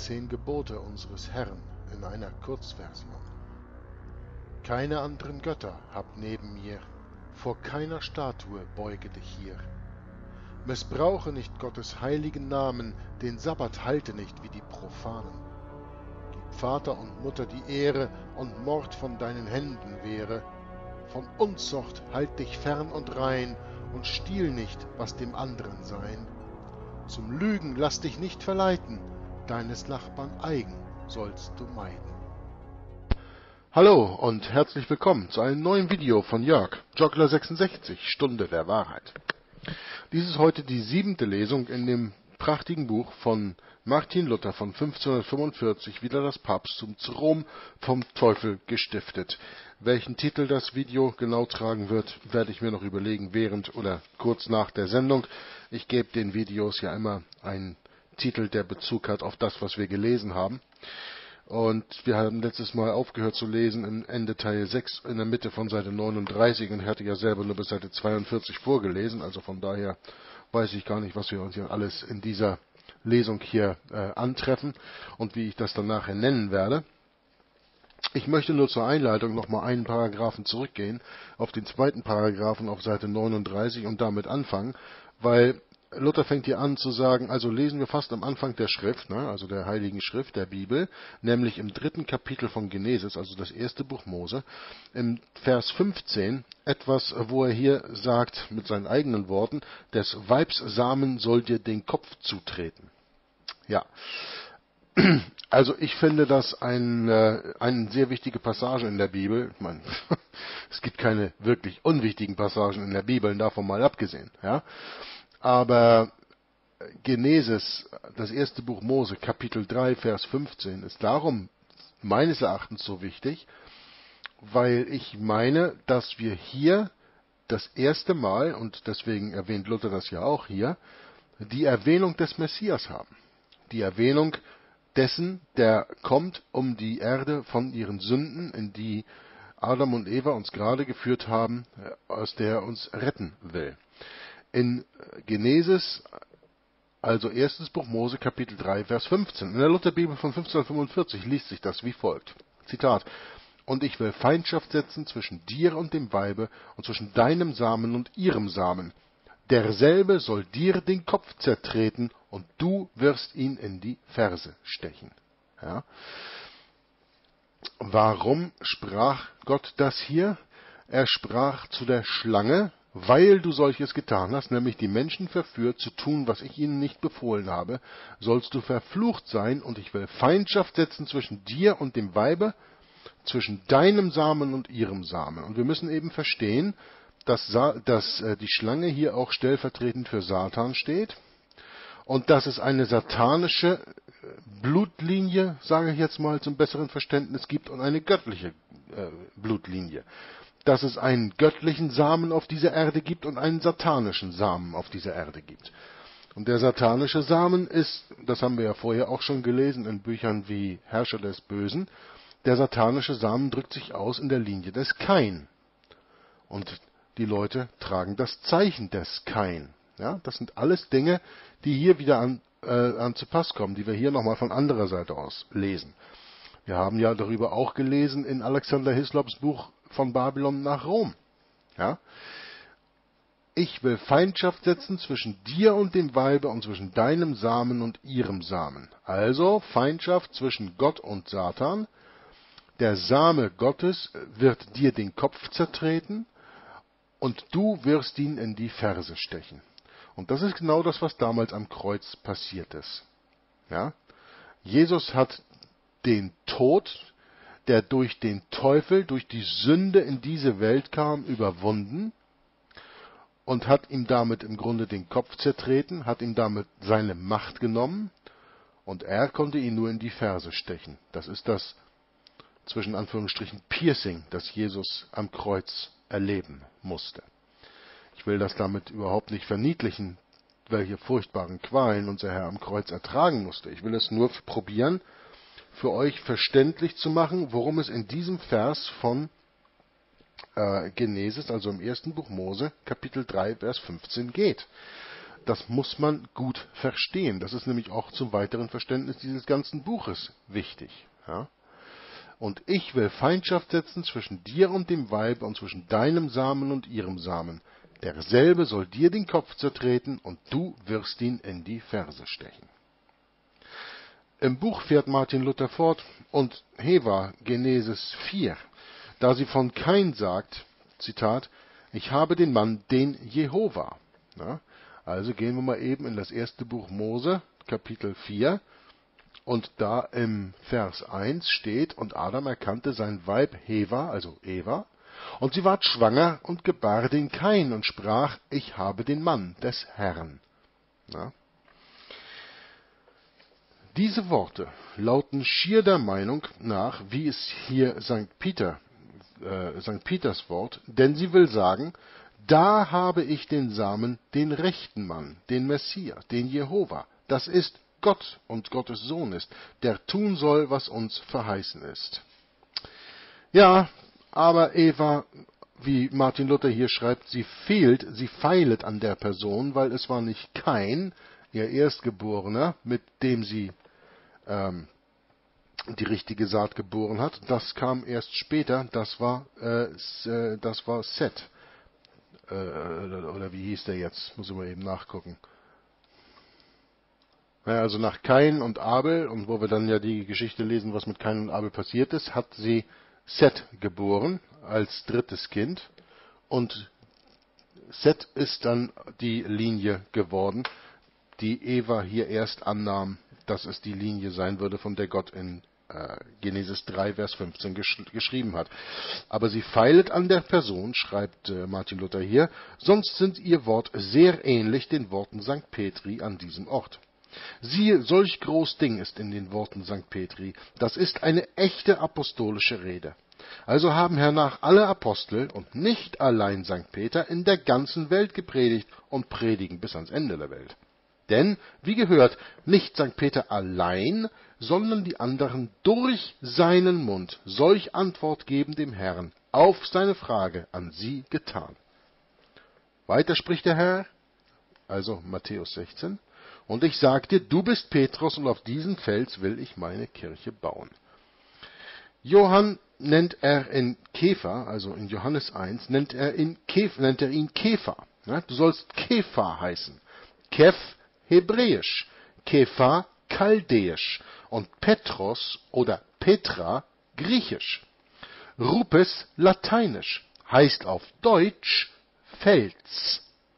10 Gebote unseres Herrn in einer Kurzversion. Keine anderen Götter habt neben mir, vor keiner Statue beuge dich hier. Missbrauche nicht Gottes heiligen Namen, den Sabbat halte nicht wie die Profanen. Gib Vater und Mutter die Ehre, und Mord von deinen Händen wehre. Von Unzucht halt dich fern und rein, und stiehl nicht, was dem anderen sein. Zum Lügen lass dich nicht verleiten, deines Nachbarn eigen sollst du meiden. Hallo und herzlich willkommen zu einem neuen Video von Jörg, Joggler66, Stunde der Wahrheit. Dies ist heute die 7. Lesung in dem prachtigen Buch von Martin Luther von 1545, Wieder das Papsttum zu Rom, vom Teufel gestiftet. Welchen Titel das Video genau tragen wird, werde ich mir noch überlegen, während oder kurz nach der Sendung. Ich gebe den Videos ja immer einen Titel, der Bezug hat auf das, was wir gelesen haben. Und wir haben letztes Mal aufgehört zu lesen im Ende Teil 6 in der Mitte von Seite 39 und ich hatte ja selber nur bis Seite 42 vorgelesen, also von daher weiß ich gar nicht, was wir uns hier alles in dieser Lesung hier antreffen und wie ich das dann nachher nennen werde. Ich möchte nur zur Einleitung nochmal einen Paragraphen zurückgehen, auf den zweiten Paragraphen auf Seite 39 und damit anfangen, weil Luther fängt hier an zu sagen, also lesen wir fast am Anfang der Schrift, also der Heiligen Schrift, der Bibel, nämlich im 3. Kapitel von Genesis, also das erste Buch Mose, im Vers 15, etwas, wo er hier sagt, mit seinen eigenen Worten, des Weibs Samen soll dir den Kopf zutreten. Ja, also ich finde das eine sehr wichtige Passage in der Bibel. Ich meine, es gibt keine wirklich unwichtigen Passagen in der Bibel, davon mal abgesehen, ja. Aber Genesis, das erste Buch Mose, Kapitel 3, Vers 15, ist darum meines Erachtens so wichtig, weil ich meine, dass wir hier das erste Mal, und deswegen erwähnt Luther das ja auch hier, die Erwähnung des Messias haben. Die Erwähnung dessen, der kommt, um die Erde von ihren Sünden, in die Adam und Eva uns gerade geführt haben, aus der er uns retten will. In Genesis, also erstes Buch Mose, Kapitel 3, Vers 15. In der Lutherbibel von 1545 liest sich das wie folgt. Zitat. Und ich will Feindschaft setzen zwischen dir und dem Weibe und zwischen deinem Samen und ihrem Samen. Derselbe soll dir den Kopf zertreten und du wirst ihn in die Ferse stechen. Ja. Warum sprach Gott das hier? Er sprach zu der Schlange, weil du solches getan hast, nämlich die Menschen verführt, zu tun, was ich ihnen nicht befohlen habe, sollst du verflucht sein, und ich will Feindschaft setzen zwischen dir und dem Weibe, zwischen deinem Samen und ihrem Samen. Und wir müssen eben verstehen, dass die Schlange hier auch stellvertretend für Satan steht und dass es eine satanische Blutlinie, sage ich jetzt mal zum besseren Verständnis, gibt und eine göttliche Blutlinie. Dass es einen göttlichen Samen auf dieser Erde gibt und einen satanischen Samen auf dieser Erde gibt. Und der satanische Samen ist, das haben wir ja vorher auch schon gelesen in Büchern wie Herrscher des Bösen, der satanische Samen drückt sich aus in der Linie des Kain. Und die Leute tragen das Zeichen des Kain. Ja, das sind alles Dinge, die hier wieder an zu Pass kommen, die wir hier nochmal von anderer Seite aus lesen. Wir haben ja darüber auch gelesen in Alexander Hislops Buch von Babylon nach Rom. Ja? Ich will Feindschaft setzen zwischen dir und dem Weibe und zwischen deinem Samen und ihrem Samen. Also Feindschaft zwischen Gott und Satan. Der Same Gottes wird dir den Kopf zertreten und du wirst ihn in die Ferse stechen. Und das ist genau das, was damals am Kreuz passiert ist. Ja? Jesus hat den Tod, der durch den Teufel, durch die Sünde in diese Welt kam, überwunden und hat ihm damit im Grunde den Kopf zertreten, hat ihm damit seine Macht genommen und er konnte ihn nur in die Ferse stechen. Das ist das, zwischen Anführungsstrichen, Piercing, das Jesus am Kreuz erleben musste. Ich will das damit überhaupt nicht verniedlichen, welche furchtbaren Qualen unser Herr am Kreuz ertragen musste. Ich will es nur probieren, für euch verständlich zu machen, worum es in diesem Vers von Genesis, also im ersten Buch Mose, Kapitel 3, Vers 15 geht. Das muss man gut verstehen. Das ist nämlich auch zum weiteren Verständnis dieses ganzen Buches wichtig. Ja? Und ich will Feindschaft setzen zwischen dir und dem Weibe und zwischen deinem Samen und ihrem Samen. Derselbe soll dir den Kopf zertreten und du wirst ihn in die Ferse stechen. Im Buch fährt Martin Luther fort und Heva, Genesis 4, da sie von Kain sagt, Zitat, ich habe den Mann, den Jehova. Ja, also gehen wir mal eben in das erste Buch Mose, Kapitel 4, und da im Vers 1 steht, und Adam erkannte sein Weib Heva, also Eva, und sie ward schwanger und gebar den Kain und sprach, ich habe den Mann des Herrn. Ja. Diese Worte lauten schier der Meinung nach, wie es hier St. Peters Wort, denn sie will sagen, da habe ich den Samen, den rechten Mann, den Messias, den Jehova, das ist Gott und Gottes Sohn ist, der tun soll, was uns verheißen ist. Ja, aber Eva, wie Martin Luther hier schreibt, sie feilet an der Person, weil es war nicht Kain, ihr Erstgeborener, mit dem sie die richtige Saat geboren hat. Das kam erst später, das war Seth. Oder wie hieß der jetzt? Muss ich mal eben nachgucken. Naja, also nach Kain und Abel, und wo wir dann ja die Geschichte lesen, was mit Kain und Abel passiert ist, hat sie Seth geboren als drittes Kind. Und Seth ist dann die Linie geworden, die Eva hier erst annahm, dass es die Linie sein würde, von der Gott in Genesis 3, Vers 15 geschrieben hat. Aber sie feilet an der Person, schreibt Martin Luther hier, sonst sind ihr Wort sehr ähnlich den Worten St. Petri an diesem Ort. Siehe, solch groß Ding ist in den Worten St. Petri, das ist eine echte apostolische Rede. Also haben hernach alle Apostel und nicht allein St. Peter in der ganzen Welt gepredigt und predigen bis ans Ende der Welt. Denn, wie gehört, nicht St. Peter allein, sondern die anderen durch seinen Mund solch Antwort geben dem Herrn auf seine Frage an sie getan. Weiter spricht der Herr, also Matthäus 16, und ich sag dir, du bist Petrus und auf diesen Fels will ich meine Kirche bauen. Johann nennt er in Kefa, also in Johannes 1, nennt er ihn Kefa. Ja, du sollst Kefa heißen. Kef hebräisch, Kefa chaldäisch und Petros oder Petra griechisch. Rupes lateinisch, heißt auf Deutsch Fels.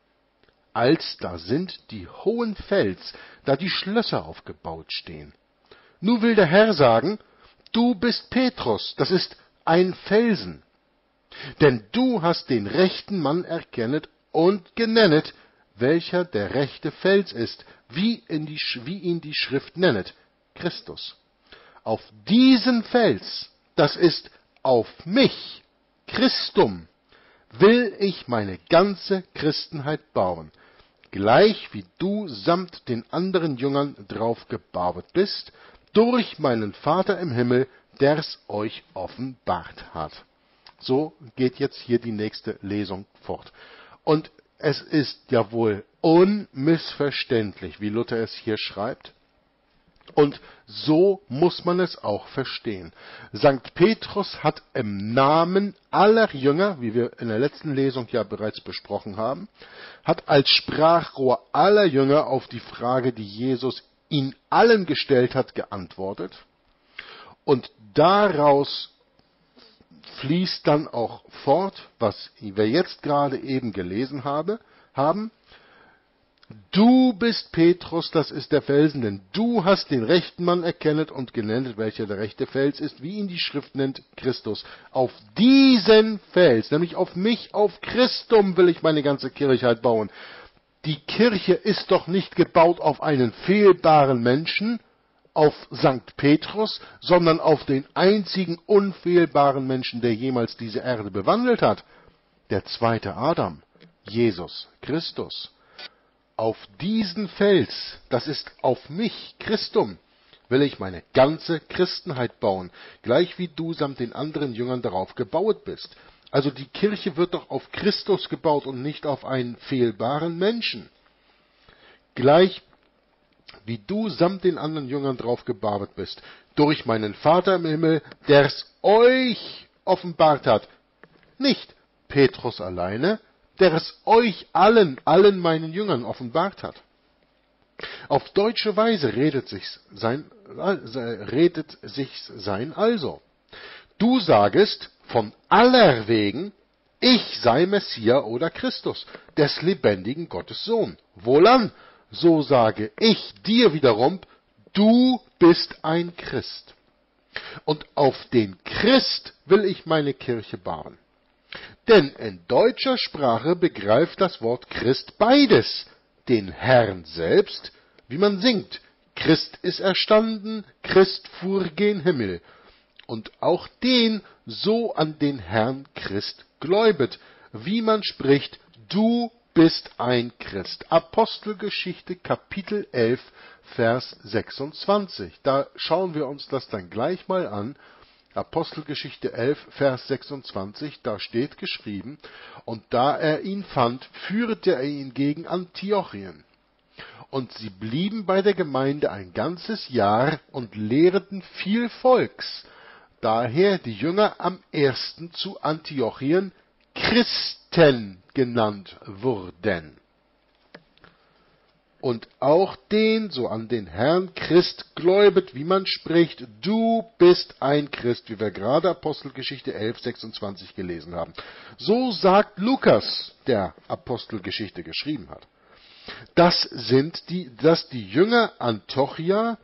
Als da sind die hohen Fels, da die Schlösser aufgebaut stehen. Nu will der Herr sagen, du bist Petrus, das ist ein Felsen. Denn du hast den rechten Mann erkennet und genennet, welcher der rechte Fels ist, wie ihn die Schrift nennet, Christus. Auf diesen Fels, das ist auf mich, Christum, will ich meine ganze Christenheit bauen, gleich wie du samt den anderen Jüngern drauf gebaut bist, durch meinen Vater im Himmel, der's euch offenbart hat. So geht jetzt hier die nächste Lesung fort. Und es ist ja wohl unmissverständlich, wie Luther es hier schreibt. Und so muss man es auch verstehen. St. Petrus hat im Namen aller Jünger, wie wir in der letzten Lesung ja bereits besprochen haben, hat als Sprachrohr aller Jünger auf die Frage, die Jesus ihnen allen gestellt hat, geantwortet. Und daraus fließt dann auch fort, was wir jetzt gerade eben gelesen haben. Du bist Petrus, das ist der Felsen, denn du hast den rechten Mann erkennet und genennet, welcher der rechte Fels ist, wie ihn die Schrift nennt, Christus. Auf diesen Fels, nämlich auf mich, auf Christum will ich meine ganze Kirche halt bauen. Die Kirche ist doch nicht gebaut auf einen fehlbaren Menschen, auf St. Petrus, sondern auf den einzigen unfehlbaren Menschen, der jemals diese Erde bewandelt hat. Der zweite Adam, Jesus Christus. Auf diesen Fels, das ist auf mich, Christum, will ich meine ganze Christenheit bauen, gleich wie du samt den anderen Jüngern darauf gebaut bist. Also die Kirche wird doch auf Christus gebaut und nicht auf einen fehlbaren Menschen. gleich wie du samt den anderen Jüngern drauf gebaret bist, durch meinen Vater im Himmel, der's euch offenbart hat. Nicht Petrus alleine, der es euch allen meinen Jüngern offenbart hat. Auf deutsche Weise redet sich's sein also. Du sagest von aller wegen, ich sei Messia oder Christus, des lebendigen Gottes Sohn. Wohlan, so sage ich dir wiederum, du bist ein Christ. Und auf den Christ will ich meine Kirche bauen. Denn in deutscher Sprache begreift das Wort Christ beides, den Herrn selbst, wie man singt, Christ ist erstanden, Christ fuhr gen Himmel, und auch den so an den Herrn Christ gläubet, wie man spricht, du bist ein Christ. Apostelgeschichte Kapitel 11, Vers 26. Da schauen wir uns das dann gleich mal an. Apostelgeschichte 11, Vers 26, da steht geschrieben, und da er ihn fand, führte er ihn gegen Antiochien. Und sie blieben bei der Gemeinde ein ganzes Jahr und lehrten viel Volks. Daher die Jünger am ersten zu Antiochien Christen genannt wurden. Und auch den, so an den Herrn Christ gläubet, wie man spricht, du bist ein Christ, wie wir gerade Apostelgeschichte 11, 26 gelesen haben. So sagt Lukas, der Apostelgeschichte geschrieben hat. Dass die Jünger Antiochia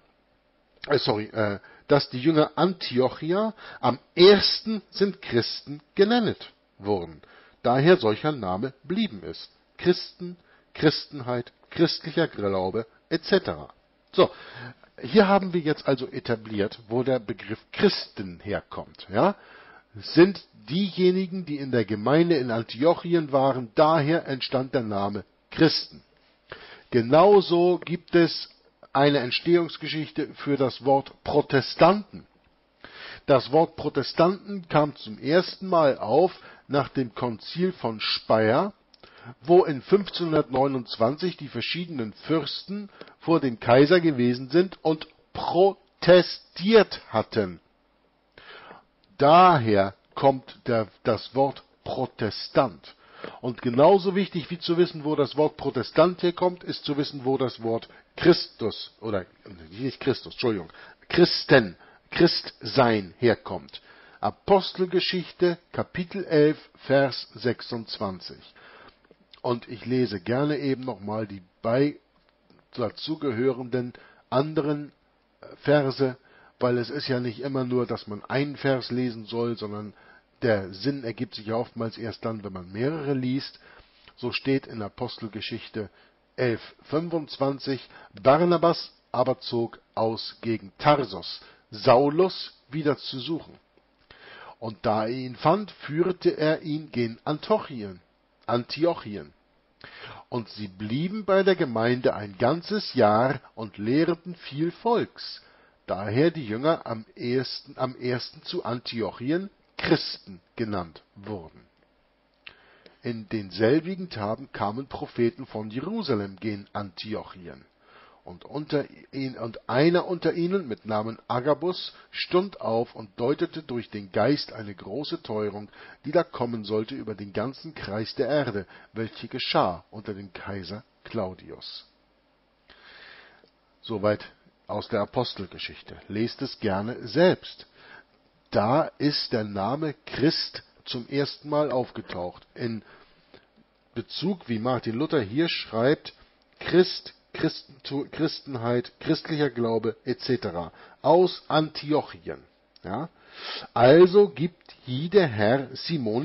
am ersten sind Christen genannt wurden. Daher solcher Name blieben ist. Christen, Christenheit, christlicher Glaube, etc. So, hier haben wir jetzt also etabliert, wo der Begriff Christen herkommt. Ja? Sind diejenigen, die in der Gemeinde in Antiochien waren, daher entstand der Name Christen. Genauso gibt es eine Entstehungsgeschichte für das Wort Protestanten. Das Wort Protestanten kam zum ersten Mal auf nach dem Konzil von Speyer, wo in 1529 die verschiedenen Fürsten vor dem Kaiser gewesen sind und protestiert hatten. Daher kommt das Wort Protestant. Und genauso wichtig wie zu wissen, wo das Wort Protestant herkommt, ist zu wissen, wo das Wort Christus, oder nicht Christus, Entschuldigung, Christen, Christsein herkommt. Apostelgeschichte, Kapitel 11, Vers 26. Und ich lese gerne eben nochmal die dazugehörenden anderen Verse, weil es ist ja nicht immer nur, dass man einen Vers lesen soll, sondern der Sinn ergibt sich ja oftmals erst dann, wenn man mehrere liest. So steht in Apostelgeschichte 11, 25, Barnabas aber zog aus gegen Tarsos, Saulus wieder zu suchen. Und da er ihn fand, führte er ihn gen Antiochien. Und sie blieben bei der Gemeinde ein ganzes Jahr und lehrten viel Volks. Daher die Jünger am ersten zu Antiochien Christen genannt wurden. In denselbigen Tagen kamen Propheten von Jerusalem gen Antiochien. Und einer unter ihnen mit Namen Agabus stund auf und deutete durch den Geist eine große Teuerung, die da kommen sollte über den ganzen Kreis der Erde, welche geschah unter dem Kaiser Claudius. Soweit aus der Apostelgeschichte. Lest es gerne selbst. Da ist der Name Christ zum ersten Mal aufgetaucht. In Bezug, wie Martin Luther hier schreibt, Christ, Christenheit, christlicher Glaube etc. aus Antiochien. Ja? Also gibt hier der Herr Simon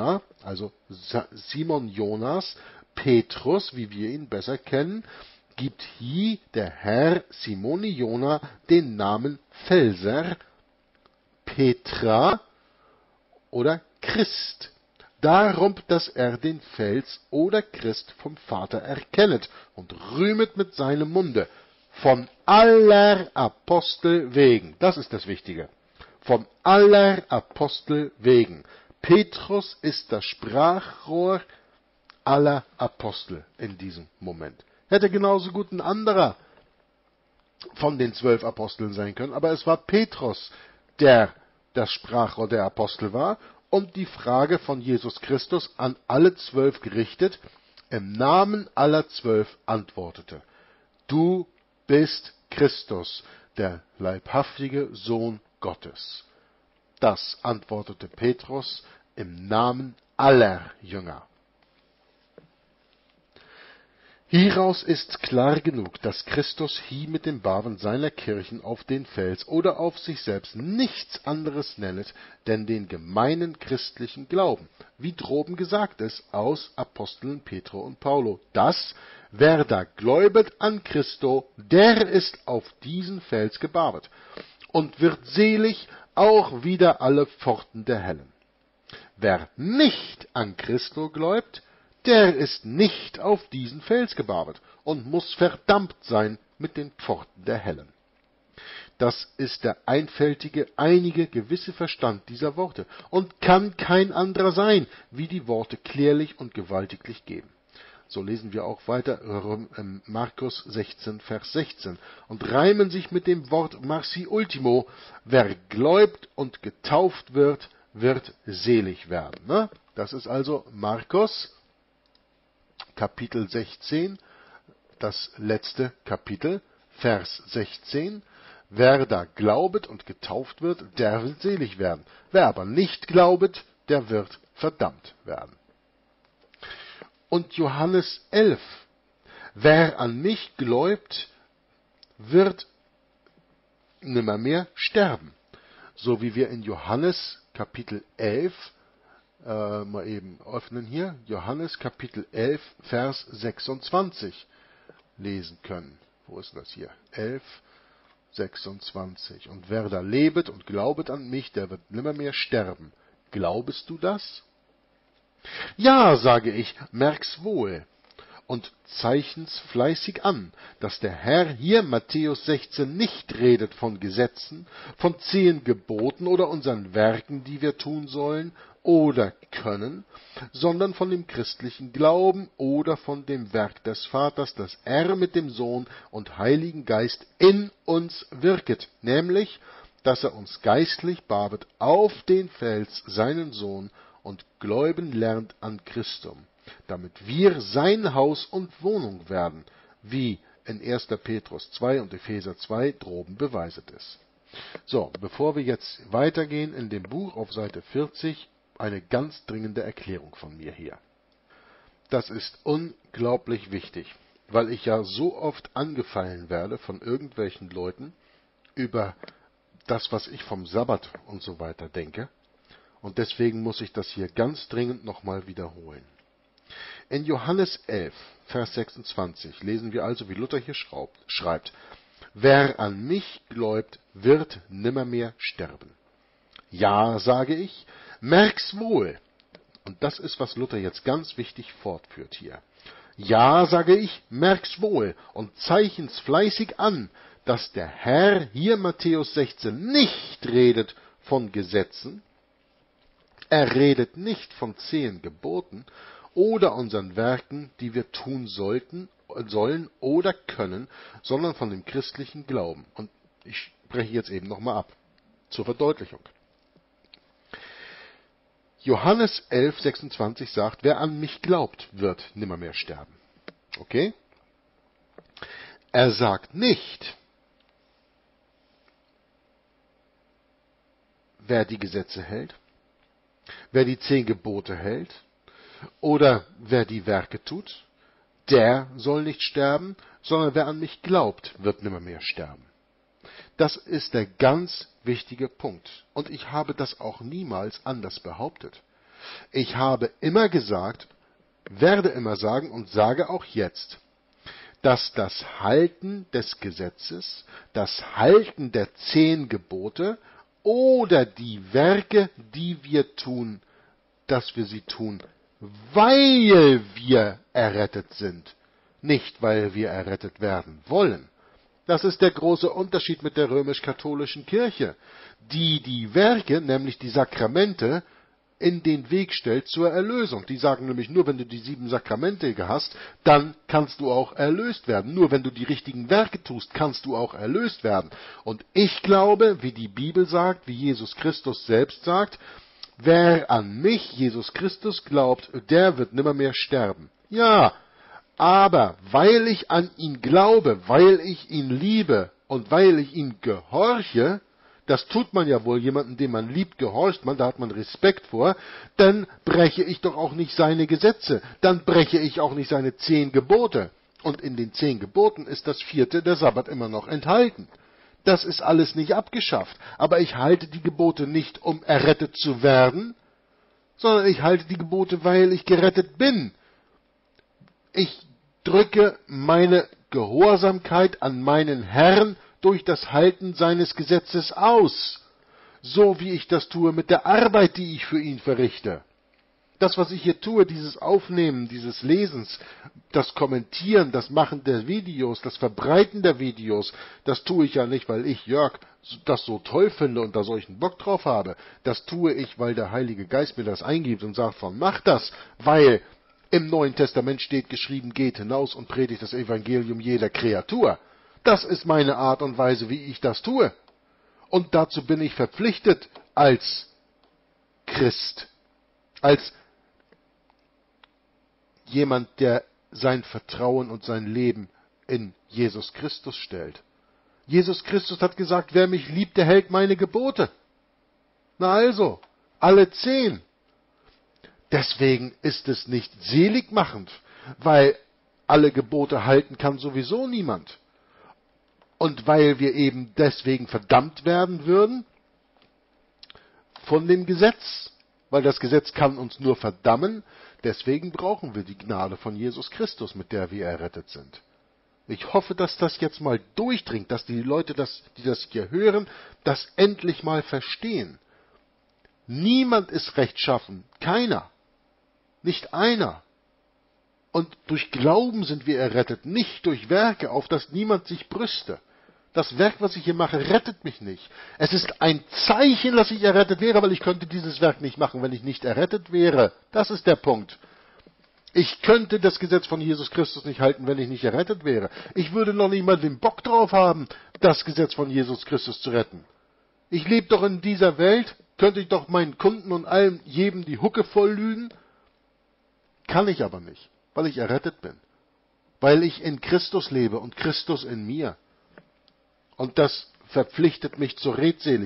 Jonas, Petrus, wie wir ihn besser kennen, gibt hier der Herr Simoni Jona den Namen Felser, Petra oder Christ. Darum, dass er den Fels oder Christ vom Vater erkennet und rühmet mit seinem Munde, von aller Apostel wegen. Das ist das Wichtige. Von aller Apostel wegen. Petrus ist das Sprachrohr aller Apostel in diesem Moment. Hätte genauso gut ein anderer von den 12 Aposteln sein können, aber es war Petrus, der das Sprachrohr der Apostel war und die Frage von Jesus Christus an alle 12 gerichtet, im Namen aller 12 antwortete: Du bist Christus, der leibhaftige Sohn Gottes. Das antwortete Petrus im Namen aller Jünger. Hieraus ist klar genug, dass Christus hie mit dem Bauen seiner Kirchen auf den Fels oder auf sich selbst nichts anderes nennet, denn den gemeinen christlichen Glauben, wie droben gesagt ist aus Aposteln Petro und Paulo, dass, wer da gläubet an Christo, der ist auf diesen Fels gebaut und wird selig auch wider alle Pforten der Hellen. Wer nicht an Christo gläubt, der ist nicht auf diesen Fels gebaut und muss verdammt sein mit den Pforten der Hellen. Das ist der einfältige, einige, gewisse Verstand dieser Worte und kann kein anderer sein, wie die Worte klärlich und gewaltiglich geben. So lesen wir auch weiter Markus 16, Vers 16 und reimen sich mit dem Wort Marci Ultimo: Wer gläubt und getauft wird, wird selig werden. Ne? Das ist also Markus Kapitel 16, das letzte Kapitel, Vers 16. Wer da glaubet und getauft wird, der wird selig werden. Wer aber nicht glaubet, der wird verdammt werden. Und Johannes 11. Wer an mich gläubt, wird nimmermehr sterben. So wie wir in Johannes Kapitel 11 mal eben öffnen hier, Johannes Kapitel 11, Vers 26 lesen können. Wo ist das hier? 11, 26. Und wer da lebet und glaubet an mich, der wird nimmermehr sterben. Glaubest du das? Ja, sage ich, merk's wohl. Und zeichen's fleißig an, dass der Herr hier Matthäus 16 nicht redet von Gesetzen, von 10 Geboten oder unseren Werken, die wir tun sollen oder können, sondern von dem christlichen Glauben oder von dem Werk des Vaters, das er mit dem Sohn und Heiligen Geist in uns wirket, nämlich, dass er uns geistlich babet auf den Fels seinen Sohn und gläuben lernt an Christum, damit wir sein Haus und Wohnung werden, wie in 1. Petrus 2 und Epheser 2 droben beweiset ist. So, bevor wir jetzt weitergehen in dem Buch auf Seite 40, eine ganz dringende Erklärung von mir hier. Das ist unglaublich wichtig, weil ich ja so oft angefallen werde von irgendwelchen Leuten über das, was ich vom Sabbat und so weiter denke. Und deswegen muss ich das hier ganz dringend nochmal wiederholen. In Johannes 11, Vers 26 lesen wir also, wie Luther hier schreibt: Wer an mich gläubt, wird nimmermehr sterben. Ja, sage ich, merk's wohl. Und das ist, was Luther jetzt ganz wichtig fortführt hier. Ja, sage ich, merk's wohl und zeichen's fleißig an, dass der Herr hier Matthäus 16 nicht redet von Gesetzen, er redet nicht von 10 Geboten oder unseren Werken, die wir tun sollen oder können, sondern von dem christlichen Glauben. Und ich spreche jetzt eben nochmal ab, zur Verdeutlichung. Johannes 11, 26 sagt, wer an mich glaubt, wird nimmermehr sterben. Okay? Er sagt nicht, wer die Gesetze hält, wer die 10 Gebote hält oder wer die Werke tut, der soll nicht sterben, sondern wer an mich glaubt, wird nimmermehr sterben. Das ist der ganz wichtige Punkt. Und ich habe das auch niemals anders behauptet. Ich habe immer gesagt, werde immer sagen und sage auch jetzt, dass das Halten des Gesetzes, das Halten der 10 Gebote oder die Werke, die wir tun, dass wir sie tun, weil wir errettet sind, nicht weil wir errettet werden wollen. Das ist der große Unterschied mit der römisch-katholischen Kirche, die die Werke, nämlich die Sakramente, in den Weg stellt zur Erlösung. Die sagen nämlich, nur wenn du die 7 Sakramente hast, dann kannst du auch erlöst werden. Nur wenn du die richtigen Werke tust, kannst du auch erlöst werden. Und ich glaube, wie die Bibel sagt, wie Jesus Christus selbst sagt, wer an mich, Jesus Christus, glaubt, der wird nimmermehr sterben. Ja, aber weil ich an ihn glaube, weil ich ihn liebe und weil ich ihm gehorche, das tut man ja wohl, jemanden, den man liebt, gehorcht man, da hat man Respekt vor, dann breche ich doch auch nicht seine Gesetze, dann breche ich auch nicht seine 10 Gebote. Und in den 10 Geboten ist das 4., der Sabbat, immer noch enthalten. Das ist alles nicht abgeschafft, aber ich halte die Gebote nicht, um errettet zu werden, sondern ich halte die Gebote, weil ich gerettet bin. Ich drücke meine Gehorsamkeit an meinen Herrn durch das Halten seines Gesetzes aus, so wie ich das tue mit der Arbeit, die ich für ihn verrichte. Das, was ich hier tue, dieses Aufnehmen, dieses Lesens, das Kommentieren, das Machen der Videos, das Verbreiten der Videos, das tue ich ja nicht, weil ich, Jörg, das so toll finde und da solchen Bock drauf habe. Das tue ich, weil der Heilige Geist mir das eingibt und sagt mach das, weil im Neuen Testament steht geschrieben, geht hinaus und predigt das Evangelium jeder Kreatur. Das ist meine Art und Weise, wie ich das tue. Und dazu bin ich verpflichtet als Christ, als jemand, der sein Vertrauen und sein Leben in Jesus Christus stellt. Jesus Christus hat gesagt, wer mich liebt, der hält meine Gebote. Na also, alle 10. Deswegen ist es nicht seligmachend, weil alle Gebote halten kann sowieso niemand. Und weil wir eben deswegen verdammt werden würden von dem Gesetz, weil das Gesetz kann uns nur verdammen, deswegen brauchen wir die Gnade von Jesus Christus, mit der wir errettet sind. Ich hoffe, dass das jetzt mal durchdringt, dass die Leute, die das hier hören, das endlich mal verstehen. Niemand ist rechtschaffen, keiner. Nicht einer. Und durch Glauben sind wir errettet, nicht durch Werke, auf das niemand sich brüste. Das Werk, was ich hier mache, rettet mich nicht. Es ist ein Zeichen, dass ich errettet wäre, weil ich könnte dieses Werk nicht machen, wenn ich nicht errettet wäre. Das ist der Punkt. Ich könnte das Gesetz von Jesus Christus nicht halten, wenn ich nicht errettet wäre. Ich würde noch nicht mal den Bock drauf haben, das Gesetz von Jesus Christus zu retten. Ich lebe doch in dieser Welt, könnte ich doch meinen Kunden und allem jedem die Hucke voll lügen. Kann ich aber nicht, weil ich errettet bin. Weil ich in Christus lebe und Christus in mir. Und das verpflichtet mich zur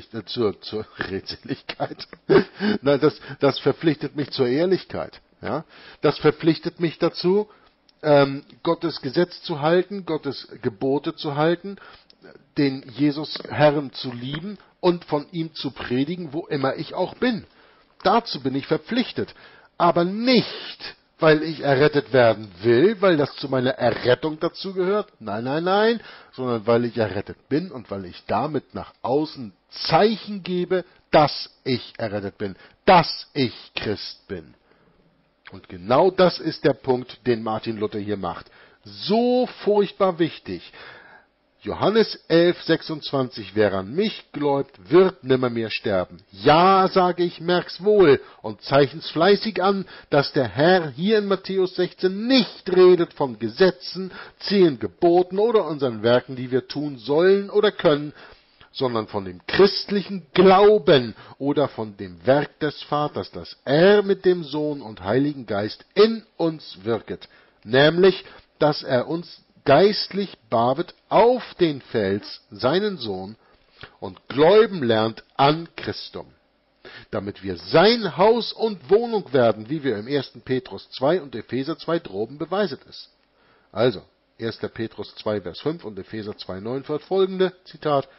Redseligkeit. Nein, das verpflichtet mich zur Ehrlichkeit. Ja? Das verpflichtet mich dazu, Gottes Gesetz zu halten, Gottes Gebote zu halten, den Jesus Herrn zu lieben und von ihm zu predigen, wo immer ich auch bin. Dazu bin ich verpflichtet. Aber nicht, weil ich errettet werden will, weil das zu meiner Errettung dazugehört. Nein, nein, nein, sondern weil ich errettet bin und weil ich damit nach außen Zeichen gebe, dass ich errettet bin, dass ich Christ bin. Und genau das ist der Punkt, den Martin Luther hier macht. So furchtbar wichtig. Johannes 11,26, wer an mich gläubt, wird nimmermehr sterben. Ja, sage ich, merk's wohl und zeichen's fleißig an, dass der Herr hier in Matthäus 16 nicht redet von Gesetzen, 10 Geboten oder unseren Werken, die wir tun sollen oder können, sondern von dem christlichen Glauben oder von dem Werk des Vaters, das er mit dem Sohn und Heiligen Geist in uns wirket, nämlich, dass er uns geistlich bavet auf den Fels, seinen Sohn, und gläuben lernt an Christum, damit wir sein Haus und Wohnung werden, wie wir im 1. Petrus 2 und Epheser 2 droben beweiset ist. Also, 1. Petrus 2, Vers 5 und Epheser 2, 9 folgende, Zitat,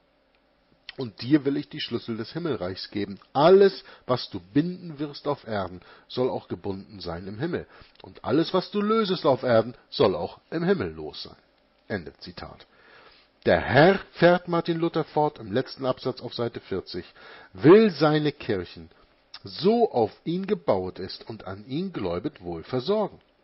und dir will ich die Schlüssel des Himmelreichs geben. Alles, was du binden wirst auf Erden, soll auch gebunden sein im Himmel. Und alles, was du lösest auf Erden, soll auch im Himmel los sein. Ende Zitat. Der Herr, fährt Martin Luther fort im letzten Absatz auf Seite 40, will seine Kirchen, so auf ihn gebaut ist und an ihn gläubet, wohl versorgen.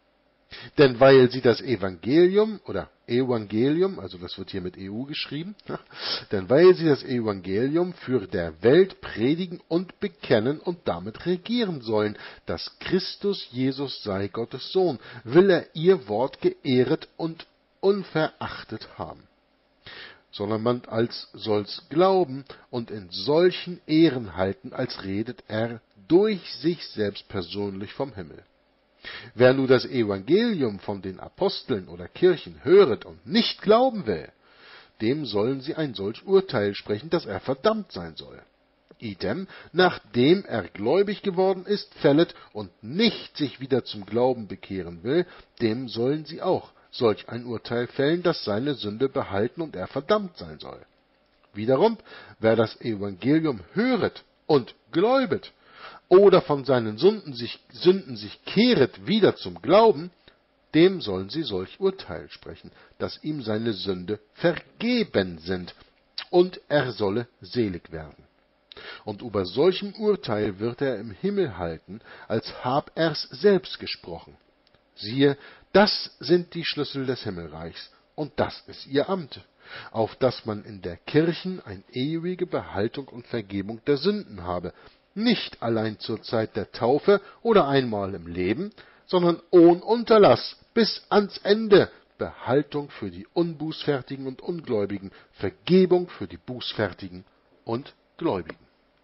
Denn weil sie das Evangelium, oder Evangelium, also das wird hier mit EU geschrieben, denn weil sie das Evangelium für der Welt predigen und bekennen und damit regieren sollen, dass Christus Jesus sei Gottes Sohn, will er ihr Wort geehret und unverachtet haben. Sondern man soll's glauben und in solchen Ehren halten, als redet er durch sich selbst persönlich vom Himmel. Wer nun das Evangelium von den Aposteln oder Kirchen höret und nicht glauben will, dem sollen sie ein solch Urteil sprechen, dass er verdammt sein soll. Idem, nachdem er gläubig geworden ist, fället und nicht sich wieder zum Glauben bekehren will, dem sollen sie auch solch ein Urteil fällen, dass seine Sünde behalten und er verdammt sein soll. Wiederum, wer das Evangelium höret und gläubet, oder von seinen Sünden sich kehret wieder zum Glauben, dem sollen sie solch Urteil sprechen, dass ihm seine Sünde vergeben sind, und er solle selig werden. Und über solchem Urteil wird er im Himmel halten, als hab er's selbst gesprochen. Siehe, das sind die Schlüssel des Himmelreichs, und das ist ihr Amt, auf dass man in der Kirchen eine ewige Behaltung und Vergebung der Sünden habe, nicht allein zur Zeit der Taufe oder einmal im Leben, sondern ohn Unterlass bis ans Ende, Behaltung für die Unbußfertigen und Ungläubigen, Vergebung für die Bußfertigen und Gläubigen.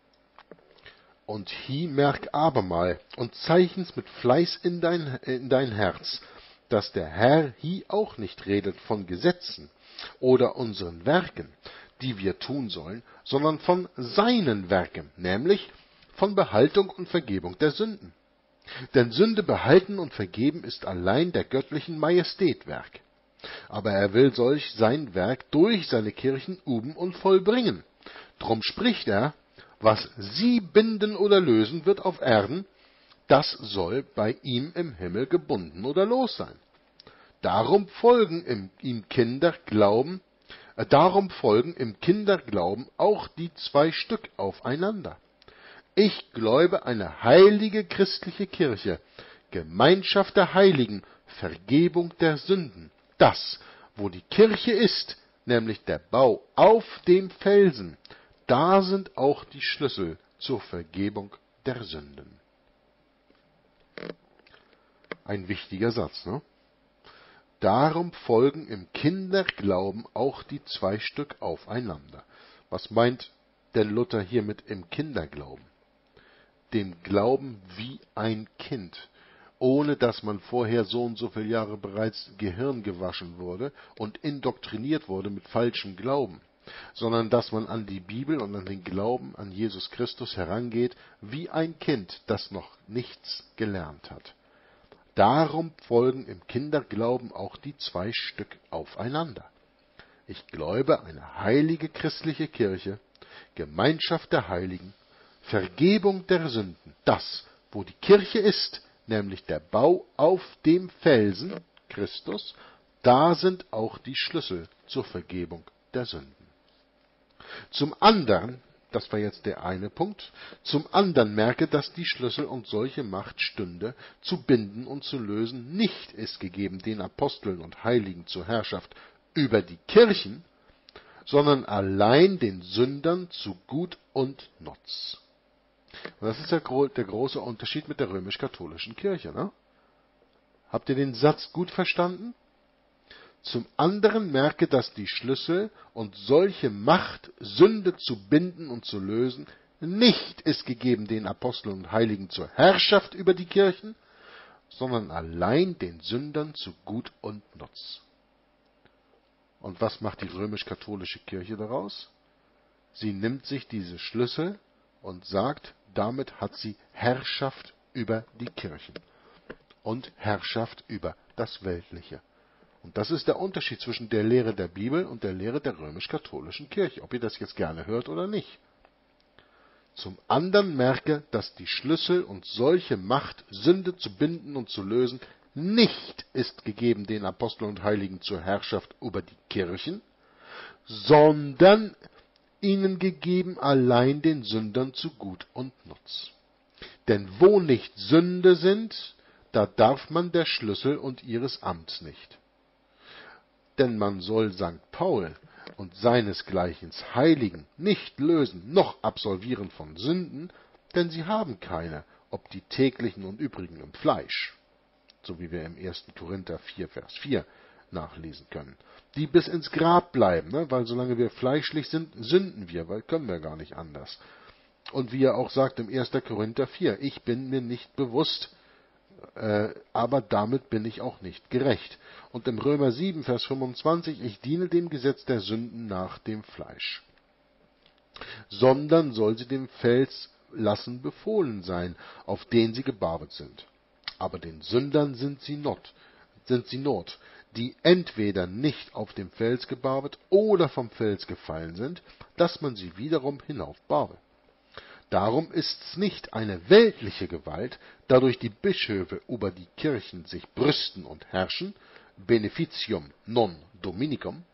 Und hie merk abermal und zeichens mit Fleiß in dein Herz, dass der Herr hie auch nicht redet von Gesetzen oder unseren Werken, die wir tun sollen, sondern von seinen Werken, nämlich von Behaltung und Vergebung der Sünden. Denn Sünde behalten und vergeben ist allein der göttlichen Majestät Werk. Aber er will solch sein Werk durch seine Kirchen üben und vollbringen. Drum spricht er, was sie binden oder lösen wird auf Erden, das soll bei ihm im Himmel gebunden oder los sein. Darum folgen im Kinderglauben auch die 2 Stück aufeinander. Ich gläube eine heilige christliche Kirche, Gemeinschaft der Heiligen, Vergebung der Sünden. Das, wo die Kirche ist, nämlich der Bau auf dem Felsen, da sind auch die Schlüssel zur Vergebung der Sünden. Ein wichtiger Satz, ne? Darum folgen im Kinderglauben auch die 2 Stück aufeinander. Was meint denn Luther hier mit im Kinderglauben? Dem Glauben wie ein Kind, ohne dass man vorher so und so viele Jahre bereits Gehirn gewaschen wurde und indoktriniert wurde mit falschem Glauben, sondern dass man an die Bibel und an den Glauben an Jesus Christus herangeht wie ein Kind, das noch nichts gelernt hat. Darum folgen im Kinderglauben auch die 2 Stück aufeinander. Ich gläube eine heilige christliche Kirche, Gemeinschaft der Heiligen, Vergebung der Sünden, das, wo die Kirche ist, nämlich der Bau auf dem Felsen, Christus, da sind auch die Schlüssel zur Vergebung der Sünden. Zum anderen, das war jetzt der eine Punkt, zum anderen merke, dass die Schlüssel und solche Macht stünde, zu binden und zu lösen, nicht ist gegeben den Aposteln und Heiligen zur Herrschaft über die Kirchen, sondern allein den Sündern zu Gut und Nutz. Und das ist der große Unterschied mit der römisch-katholischen Kirche. Ne? Habt ihr den Satz gut verstanden? Zum anderen merke, dass die Schlüssel und solche Macht, Sünde zu binden und zu lösen, nicht ist gegeben den Aposteln und Heiligen zur Herrschaft über die Kirchen, sondern allein den Sündern zu Gut und Nutz. Und was macht die römisch-katholische Kirche daraus? Sie nimmt sich diese Schlüssel und sagt, damit hat sie Herrschaft über die Kirchen und Herrschaft über das Weltliche. Und das ist der Unterschied zwischen der Lehre der Bibel und der Lehre der römisch-katholischen Kirche, ob ihr das jetzt gerne hört oder nicht. Zum anderen merke, dass die Schlüssel und solche Macht, Sünde zu binden und zu lösen, nicht ist gegeben den Aposteln und Heiligen zur Herrschaft über die Kirchen, sondern ihnen gegeben allein den Sündern zu Gut und Nutz. Denn wo nicht Sünde sind, da darf man der Schlüssel und ihres Amts nicht. Denn man soll St. Paul und seinesgleichen Heiligen nicht lösen noch absolvieren von Sünden, denn sie haben keine, ob die täglichen und übrigen im Fleisch, so wie wir im 1. Korinther 4, Vers 4 nachlesen können, die bis ins Grab bleiben, weil solange wir fleischlich sind, sünden wir, weil können wir gar nicht anders. Und wie er auch sagt im 1. Korinther 4, ich bin mir nicht bewusst, aber damit bin ich auch nicht gerecht. Und im Römer 7, Vers 25, ich diene dem Gesetz der Sünden nach dem Fleisch. Sondern soll sie dem Fels lassen befohlen sein, auf den sie gebarret sind. Aber den Sündern sind sie not, die entweder nicht auf dem Fels gebarret oder vom Fels gefallen sind, dass man sie wiederum hinaufbarre. Darum ist's nicht eine weltliche Gewalt, dadurch die Bischöfe über die Kirchen sich brüsten und herrschen, beneficium non dominicum.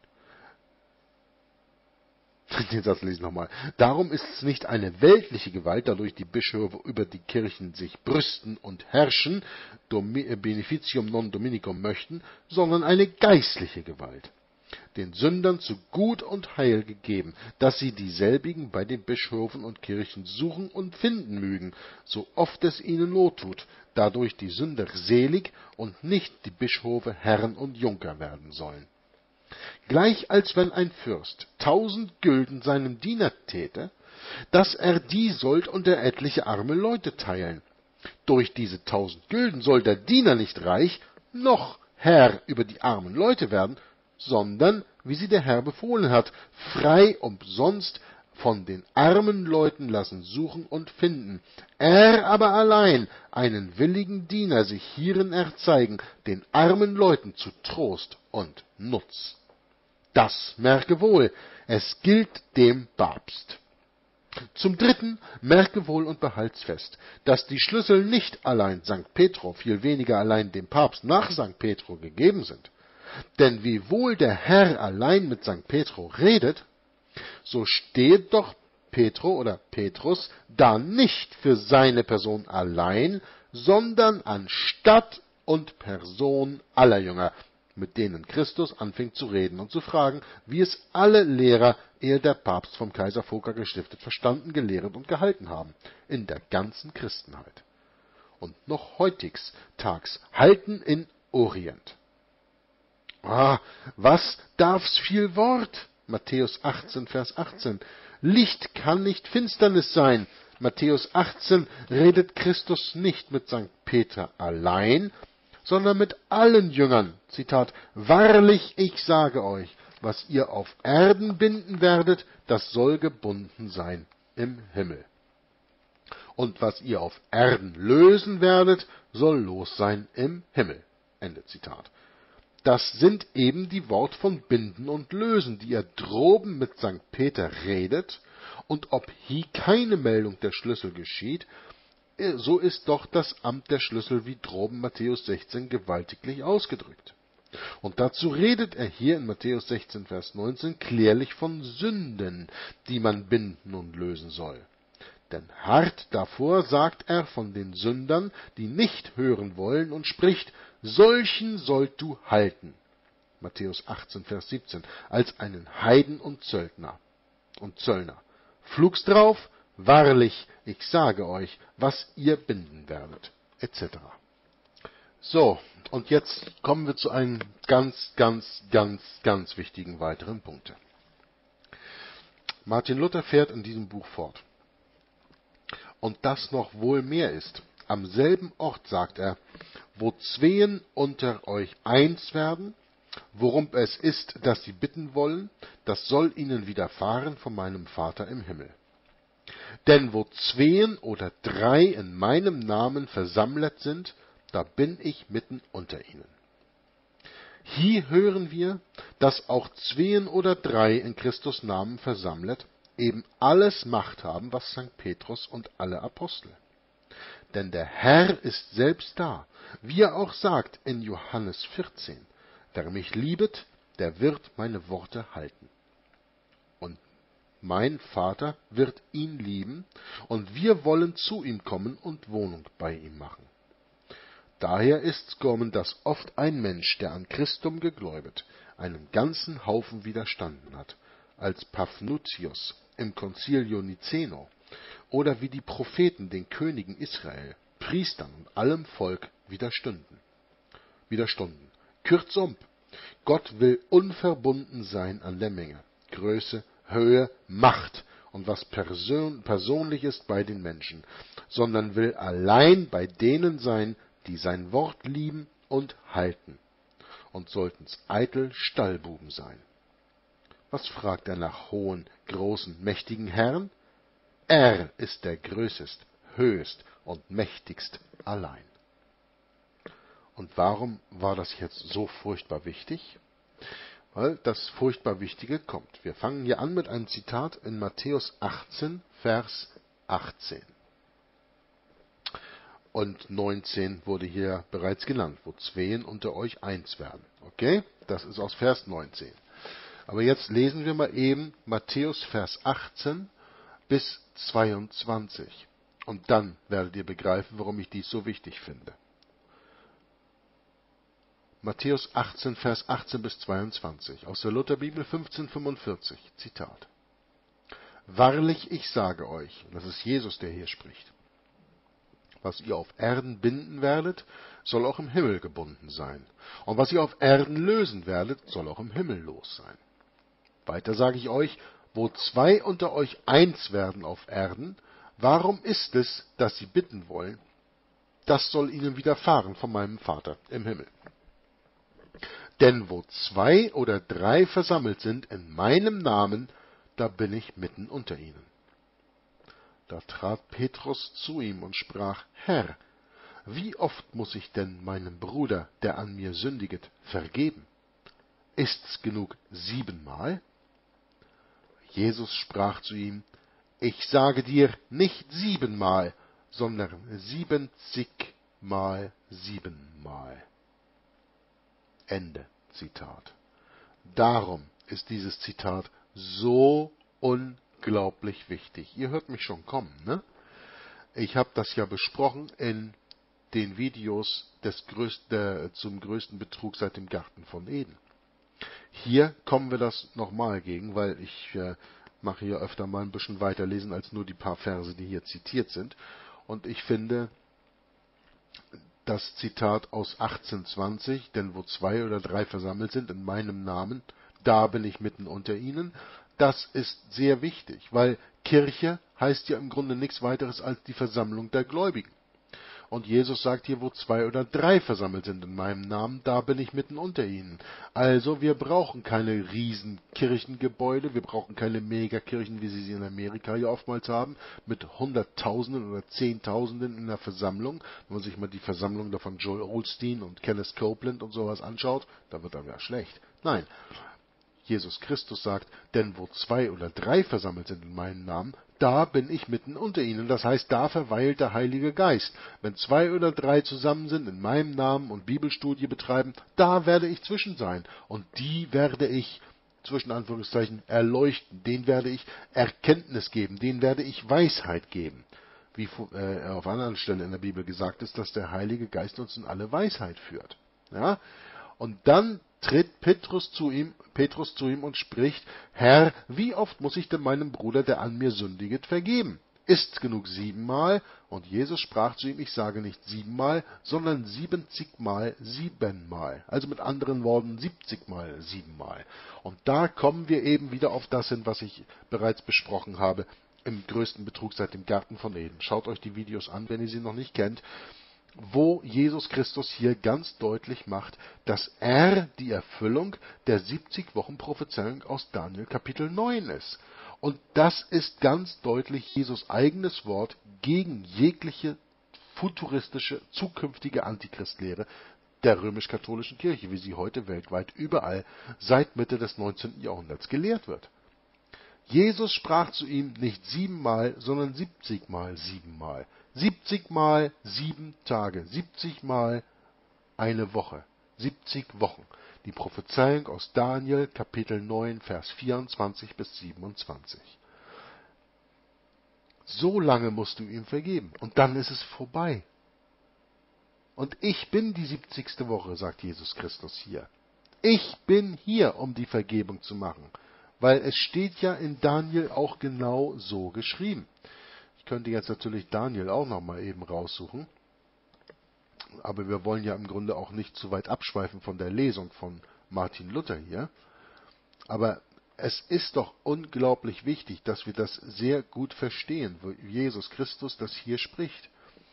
Den Satz lese ich nochmal. Darum ist es nicht eine weltliche Gewalt, dadurch die Bischöfe über die Kirchen sich brüsten und herrschen, beneficium non dominicum möchten, sondern eine geistliche Gewalt, den Sündern zu Gut und Heil gegeben, dass sie dieselbigen bei den Bischöfen und Kirchen suchen und finden mögen, so oft es ihnen not tut, dadurch die Sünder selig und nicht die Bischöfe Herren und Junker werden sollen. Gleich als wenn ein Fürst 1000 Gülden seinem Diener täte, dass er die sollt unter etliche arme Leute teilen. Durch diese 1000 Gülden soll der Diener nicht reich, noch Herr über die armen Leute werden, sondern, wie sie der Herr befohlen hat, frei umsonst von den armen Leuten lassen suchen und finden. Er aber allein einen willigen Diener sich hierin erzeigen, den armen Leuten zu Trost und Nutz. Das merke wohl, es gilt dem Papst. Zum Dritten merke wohl und behalt's fest, dass die Schlüssel nicht allein St. Petro, viel weniger allein dem Papst nach St. Petro gegeben sind. Denn wiewohl der Herr allein mit St. Petro redet, so steht doch Petro oder Petrus da nicht für seine Person allein, sondern anstatt und Person aller Jünger, mit denen Christus anfing zu reden und zu fragen, wie es alle Lehrer, ehe der Papst vom Kaiser Foka gestiftet, verstanden, gelehrt und gehalten haben, in der ganzen Christenheit. Und noch heutigs Tags halten in Orient. Was darf's viel Wort? Matthäus 18, Vers 18. Licht kann nicht Finsternis sein. Matthäus 18 redet Christus nicht mit St. Peter allein, sondern mit allen Jüngern. Zitat, wahrlich, ich sage euch, was ihr auf Erden binden werdet, das soll gebunden sein im Himmel. Und was ihr auf Erden lösen werdet, soll los sein im Himmel. Ende Zitat. Das sind eben die Wort von Binden und Lösen, die er droben mit St. Peter redet, und ob hie keine Meldung der Schlüssel geschieht, so ist doch das Amt der Schlüssel wie droben Matthäus 16 gewaltiglich ausgedrückt. Und dazu redet er hier in Matthäus 16, Vers 19 klärlich von Sünden, die man binden und lösen soll. Denn hart davor sagt er von den Sündern, die nicht hören wollen, und spricht, solchen sollt du halten. Matthäus 18, Vers 17, als einen Heiden und Zöllner. Flugs drauf, wahrlich, ich sage euch, was ihr binden werdet, etc. So, und jetzt kommen wir zu einem ganz wichtigen weiteren Punkt. Martin Luther fährt in diesem Buch fort. Und das noch wohl mehr ist. Am selben Ort sagt er, wo zween unter euch eins werden, worum es ist, dass sie bitten wollen, das soll ihnen widerfahren von meinem Vater im Himmel. Denn wo zween oder drei in meinem Namen versammlet sind, da bin ich mitten unter ihnen. Hier hören wir, dass auch zween oder drei in Christus Namen versammlet, eben alles Macht haben, was St. Petrus und alle Apostel. Denn der Herr ist selbst da, wie er auch sagt in Johannes 14, wer mich liebet, der wird meine Worte halten. Und mein Vater wird ihn lieben, und wir wollen zu ihm kommen und Wohnung bei ihm machen. Daher ist's kommen, dass oft ein Mensch, der an Christum gegläubet, einen ganzen Haufen widerstanden hat, als Paphnutius im Concilio Niceno, oder wie die Propheten den Königen Israel, Priestern und allem Volk widerstunden. Kurzum, Gott will unverbunden sein an der Menge, Größe, Höhe, Macht und was persönlich ist bei den Menschen, sondern will allein bei denen sein, die sein Wort lieben und halten, und sollten's eitel Stallbuben sein. Was fragt er nach hohen, großen, mächtigen Herren? Er ist der Größest, Höchst und Mächtigst allein. Und warum war das jetzt so furchtbar wichtig? Weil das furchtbar Wichtige kommt. Wir fangen hier an mit einem Zitat in Matthäus 18, Vers 18. Und 19 wurde hier bereits genannt, wo Zweien unter euch eins werden. Okay? Das ist aus Vers 19. Aber jetzt lesen wir mal eben Matthäus Vers 18 bis 22. Und dann werdet ihr begreifen, warum ich dies so wichtig finde. Matthäus 18, Vers 18 bis 22, aus der Lutherbibel 1545, Zitat. Wahrlich, ich sage euch, das ist Jesus, der hier spricht, was ihr auf Erden binden werdet, soll auch im Himmel gebunden sein. Und was ihr auf Erden lösen werdet, soll auch im Himmel los sein. Weiter sage ich euch, wo zwei unter euch eins werden auf Erden, warum ist es, dass sie bitten wollen? Das soll ihnen widerfahren von meinem Vater im Himmel. Denn wo zwei oder drei versammelt sind in meinem Namen, da bin ich mitten unter ihnen. Da trat Petrus zu ihm und sprach, Herr, wie oft muss ich denn meinem Bruder, der an mir sündiget, vergeben? Ist's genug 7-mal? Jesus sprach zu ihm, ich sage dir nicht 7-mal, sondern 70-mal 7-mal. Ende Zitat. Darum ist dieses Zitat so unglaublich wichtig. Ihr hört mich schon kommen, ne? Ich habe das ja besprochen in den Videos zum größten Betrug seit dem Garten von Eden. Hier kommen wir das nochmal gegen, weil ich mache hier öfter mal ein bisschen weiterlesen als nur die paar Verse, die hier zitiert sind. Und ich finde das Zitat aus 1820, denn wo zwei oder drei versammelt sind in meinem Namen, da bin ich mitten unter ihnen, das ist sehr wichtig, weil Kirche heißt ja im Grunde nichts weiteres als die Versammlung der Gläubigen. Und Jesus sagt hier, wo zwei oder drei versammelt sind in meinem Namen, da bin ich mitten unter ihnen. Also wir brauchen keine riesen Kirchengebäude, wir brauchen keine Megakirchen, wie sie in Amerika ja oftmals haben, mit Hunderttausenden oder Zehntausenden in der Versammlung. Wenn man sich mal die Versammlung da von Joel Osteen und Kenneth Copeland und sowas anschaut, da wird einem ja schlecht. Nein, Jesus Christus sagt, denn wo zwei oder drei versammelt sind in meinem Namen, da bin ich mitten unter ihnen. Das heißt, da verweilt der Heilige Geist. Wenn zwei oder drei zusammen sind in meinem Namen und Bibelstudie betreiben, da werde ich zwischen sein. Und die werde ich, zwischen Anführungszeichen, erleuchten. Denen werde ich Erkenntnis geben. Denen werde ich Weisheit geben. Wie auf anderen Stellen in der Bibel gesagt ist, dass der Heilige Geist uns in alle Weisheit führt. Ja? Und dann tritt Petrus zu ihm und spricht, Herr, wie oft muss ich denn meinem Bruder, der an mir sündiget, vergeben? Ist's genug 7-mal? Und Jesus sprach zu ihm, ich sage nicht 7-mal, sondern 70-mal 7-mal. Also mit anderen Worten 70-mal 7-mal. Und da kommen wir eben wieder auf das hin, was ich bereits besprochen habe, im größten Betrug seit dem Garten von Eden. Schaut euch die Videos an, wenn ihr sie noch nicht kennt, wo Jesus Christus hier ganz deutlich macht, dass er die Erfüllung der 70-Wochen-Prophezeiung aus Daniel Kapitel 9 ist. Und das ist ganz deutlich Jesus eigenes Wort gegen jegliche futuristische, zukünftige Antichrist-Lehre der römisch-katholischen Kirche, wie sie heute weltweit überall seit Mitte des 19. Jahrhunderts gelehrt wird. Jesus sprach zu ihm nicht 7-mal, sondern 70-mal 7-mal. 70-mal 7 Tage, 70-mal eine Woche, 70 Wochen. Die Prophezeiung aus Daniel, Kapitel 9, Vers 24 bis 27. So lange musst du ihm vergeben und dann ist es vorbei. Und ich bin die 70. Woche, sagt Jesus Christus hier. Ich bin hier, um die Vergebung zu machen. Weil es steht ja in Daniel auch genau so geschrieben. Ich könnte jetzt natürlich Daniel auch nochmal eben raussuchen. Aber wir wollen ja im Grunde auch nicht zu weit abschweifen von der Lesung von Martin Luther hier. Aber es ist doch unglaublich wichtig, dass wir das sehr gut verstehen, wo Jesus Christus das hier spricht.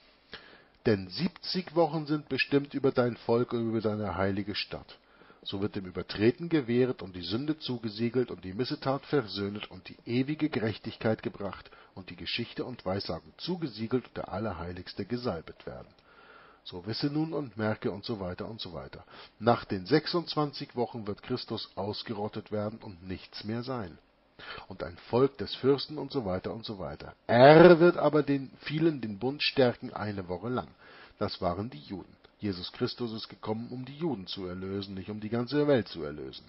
Denn 70 Wochen sind bestimmt über dein Volk und über deine heilige Stadt. So wird dem Übertreten gewähret und die Sünde zugesiegelt und die Missetat versöhnet und die ewige Gerechtigkeit gebracht und die Geschichte und Weissagung zugesiegelt und der Allerheiligste gesalbet werden. So wisse nun und merke und so weiter und so weiter. Nach den 26 Wochen wird Christus ausgerottet werden und nichts mehr sein. Und ein Volk des Fürsten und so weiter und so weiter. Er wird aber den vielen den Bund stärken eine Woche lang. Das waren die Juden. Jesus Christus ist gekommen, um die Juden zu erlösen, nicht um die ganze Welt zu erlösen.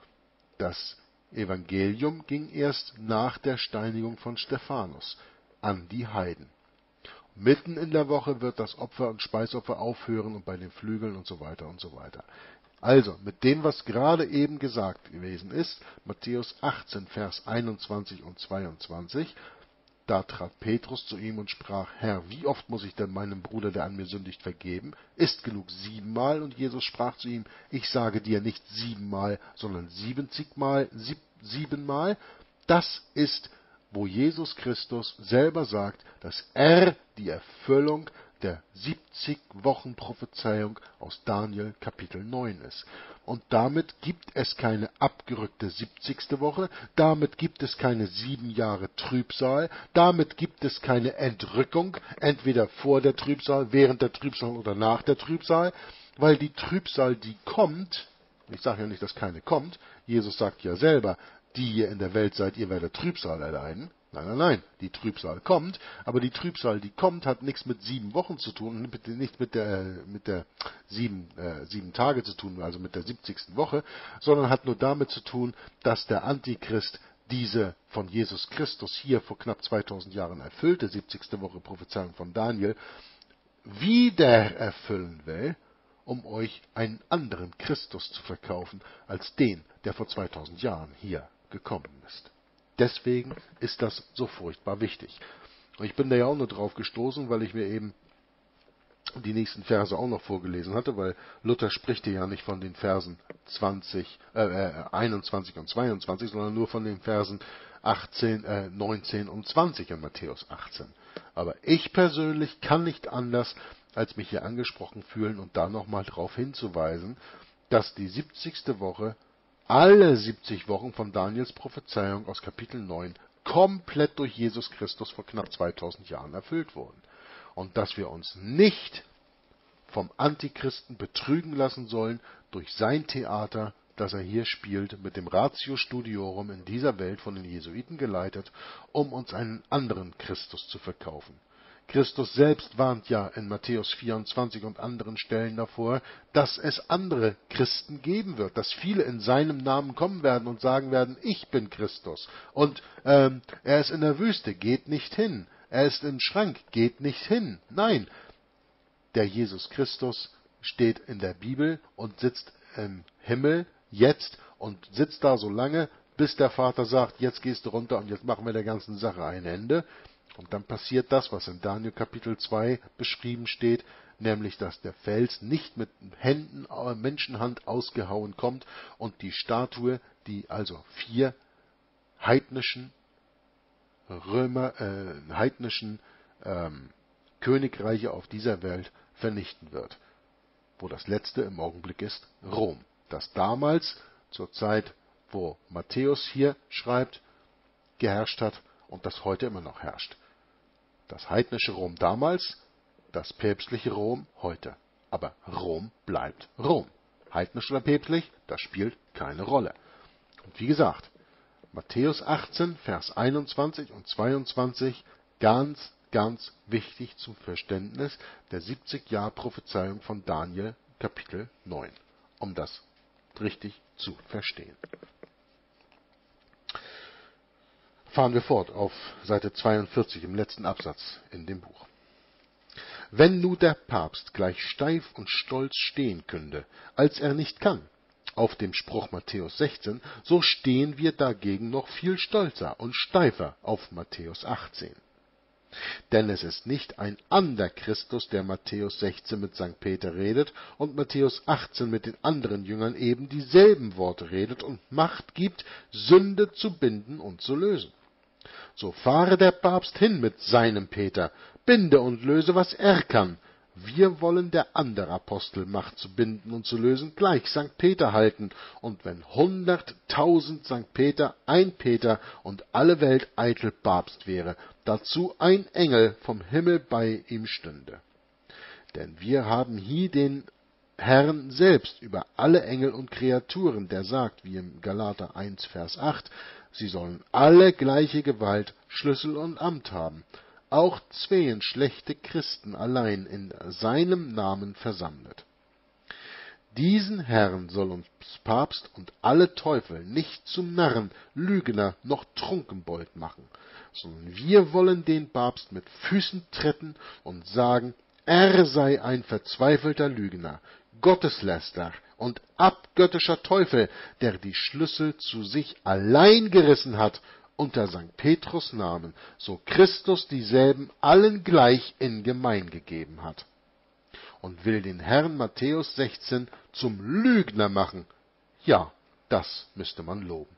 Das Evangelium ging erst nach der Steinigung von Stephanus an die Heiden. Mitten in der Woche wird das Opfer und Speisopfer aufhören und bei den Flügeln und so weiter und so weiter. Also, mit dem, was gerade eben gesagt gewesen ist, Matthäus 18, Vers 21 und 22, da trat Petrus zu ihm und sprach, Herr, wie oft muss ich denn meinem Bruder, der an mir sündigt, vergeben? Ist genug 7-mal? Und Jesus sprach zu ihm, ich sage dir nicht 7-mal, sondern 70-mal, 7-mal. Das ist, wo Jesus Christus selber sagt, dass er die Erfüllung der 70-Wochen-Prophezeiung aus Daniel Kapitel 9 ist. Und damit gibt es keine abgerückte 70. Woche, damit gibt es keine 7 Jahre Trübsal, damit gibt es keine Entrückung, entweder vor der Trübsal, während der Trübsal oder nach der Trübsal, weil die Trübsal, die kommt, ich sage ja nicht, dass keine kommt, Jesus sagt ja selber, die ihr in der Welt seid, ihr werdet Trübsal erleiden. Nein, nein, nein, die Trübsal kommt, aber die Trübsal, die kommt, hat nichts mit 7 Wochen zu tun, nicht mit der 7 Tage zu tun, also mit der 70. Woche, sondern hat nur damit zu tun, dass der Antichrist diese von Jesus Christus hier vor knapp 2000 Jahren erfüllte 70. Woche Prophezeiung von Daniel wieder erfüllen will, um euch einen anderen Christus zu verkaufen, als den, der vor 2000 Jahren hier gekommen ist. Deswegen ist das so furchtbar wichtig. Und ich bin da ja auch nur drauf gestoßen, weil ich mir eben die nächsten Verse auch noch vorgelesen hatte, weil Luther spricht hier ja nicht von den Versen 21 und 22, sondern nur von den Versen 19 und 20 in Matthäus 18. Aber ich persönlich kann nicht anders, als mich hier angesprochen fühlen und da nochmal darauf hinzuweisen, dass die 70. Woche alle 70 Wochen von Daniels Prophezeiung aus Kapitel 9 komplett durch Jesus Christus vor knapp 2000 Jahren erfüllt wurden. Und dass wir uns nicht vom Antichristen betrügen lassen sollen durch sein Theater, das er hier spielt, mit dem Ratio Studiorum in dieser Welt von den Jesuiten geleitet, um uns einen anderen Christus zu verkaufen. Christus selbst warnt ja in Matthäus 24 und anderen Stellen davor, dass es andere Christen geben wird, dass viele in seinem Namen kommen werden und sagen werden, ich bin Christus. Und er ist in der Wüste, geht nicht hin. Er ist im Schrank, geht nicht hin. Nein, der Jesus Christus steht in der Bibel und sitzt im Himmel jetzt und sitzt da so lange, bis der Vater sagt, jetzt gehst du runter und jetzt machen wir der ganzen Sache ein Ende. Und dann passiert das, was in Daniel Kapitel 2 beschrieben steht, nämlich, dass der Fels nicht mit Menschenhand ausgehauen kommt und die Statue, die also 4 heidnischen Königreiche auf dieser Welt vernichten wird. Wo das letzte im Augenblick ist, Rom. Das damals, zur Zeit, wo Matthäus hier schreibt, geherrscht hat und das heute immer noch herrscht. Das heidnische Rom damals, das päpstliche Rom heute. Aber Rom bleibt Rom. Heidnisch oder päpstlich, das spielt keine Rolle. Und wie gesagt, Matthäus 18, Vers 21 und 22, ganz wichtig zum Verständnis der 70-Jahr-Prophezeiung von Daniel, Kapitel 9, um das richtig zu verstehen. Fahren wir fort auf Seite 42 im letzten Absatz in dem Buch. Wenn nu der Papst gleich steif und stolz stehen künde, als er nicht kann, auf dem Spruch Matthäus 16, so stehen wir dagegen noch viel stolzer und steifer auf Matthäus 18. Denn es ist nicht ein ander Christus, der Matthäus 16 mit St. Peter redet und Matthäus 18 mit den anderen Jüngern eben dieselben Worte redet und Macht gibt, Sünde zu binden und zu lösen. So fahre der Papst hin mit seinem Peter, binde und löse, was er kann. Wir wollen der andere Apostel Macht zu binden und zu lösen, gleich St. Peter halten, und wenn 100.000 St. Peter, ein Peter und alle Welt eitel Papst wäre, dazu ein Engel vom Himmel bei ihm stünde. Denn wir haben hier den Herrn selbst über alle Engel und Kreaturen, der sagt, wie im Galater 1, Vers 8, sie sollen alle gleiche Gewalt, Schlüssel und Amt haben, auch zween schlechte Christen allein in seinem Namen versammelt. Diesen Herrn soll uns Papst und alle Teufel nicht zum Narren, Lügner noch Trunkenbold machen, sondern wir wollen den Papst mit Füßen treten und sagen, er sei ein verzweifelter Lügner, Gotteslästerer und abgöttischer Teufel, der die Schlüssel zu sich allein gerissen hat, unter St. Petrus Namen, so Christus dieselben allen gleich in Gemein gegeben hat. Und will den Herrn Matthäus 16 zum Lügner machen, ja, das müsste man loben.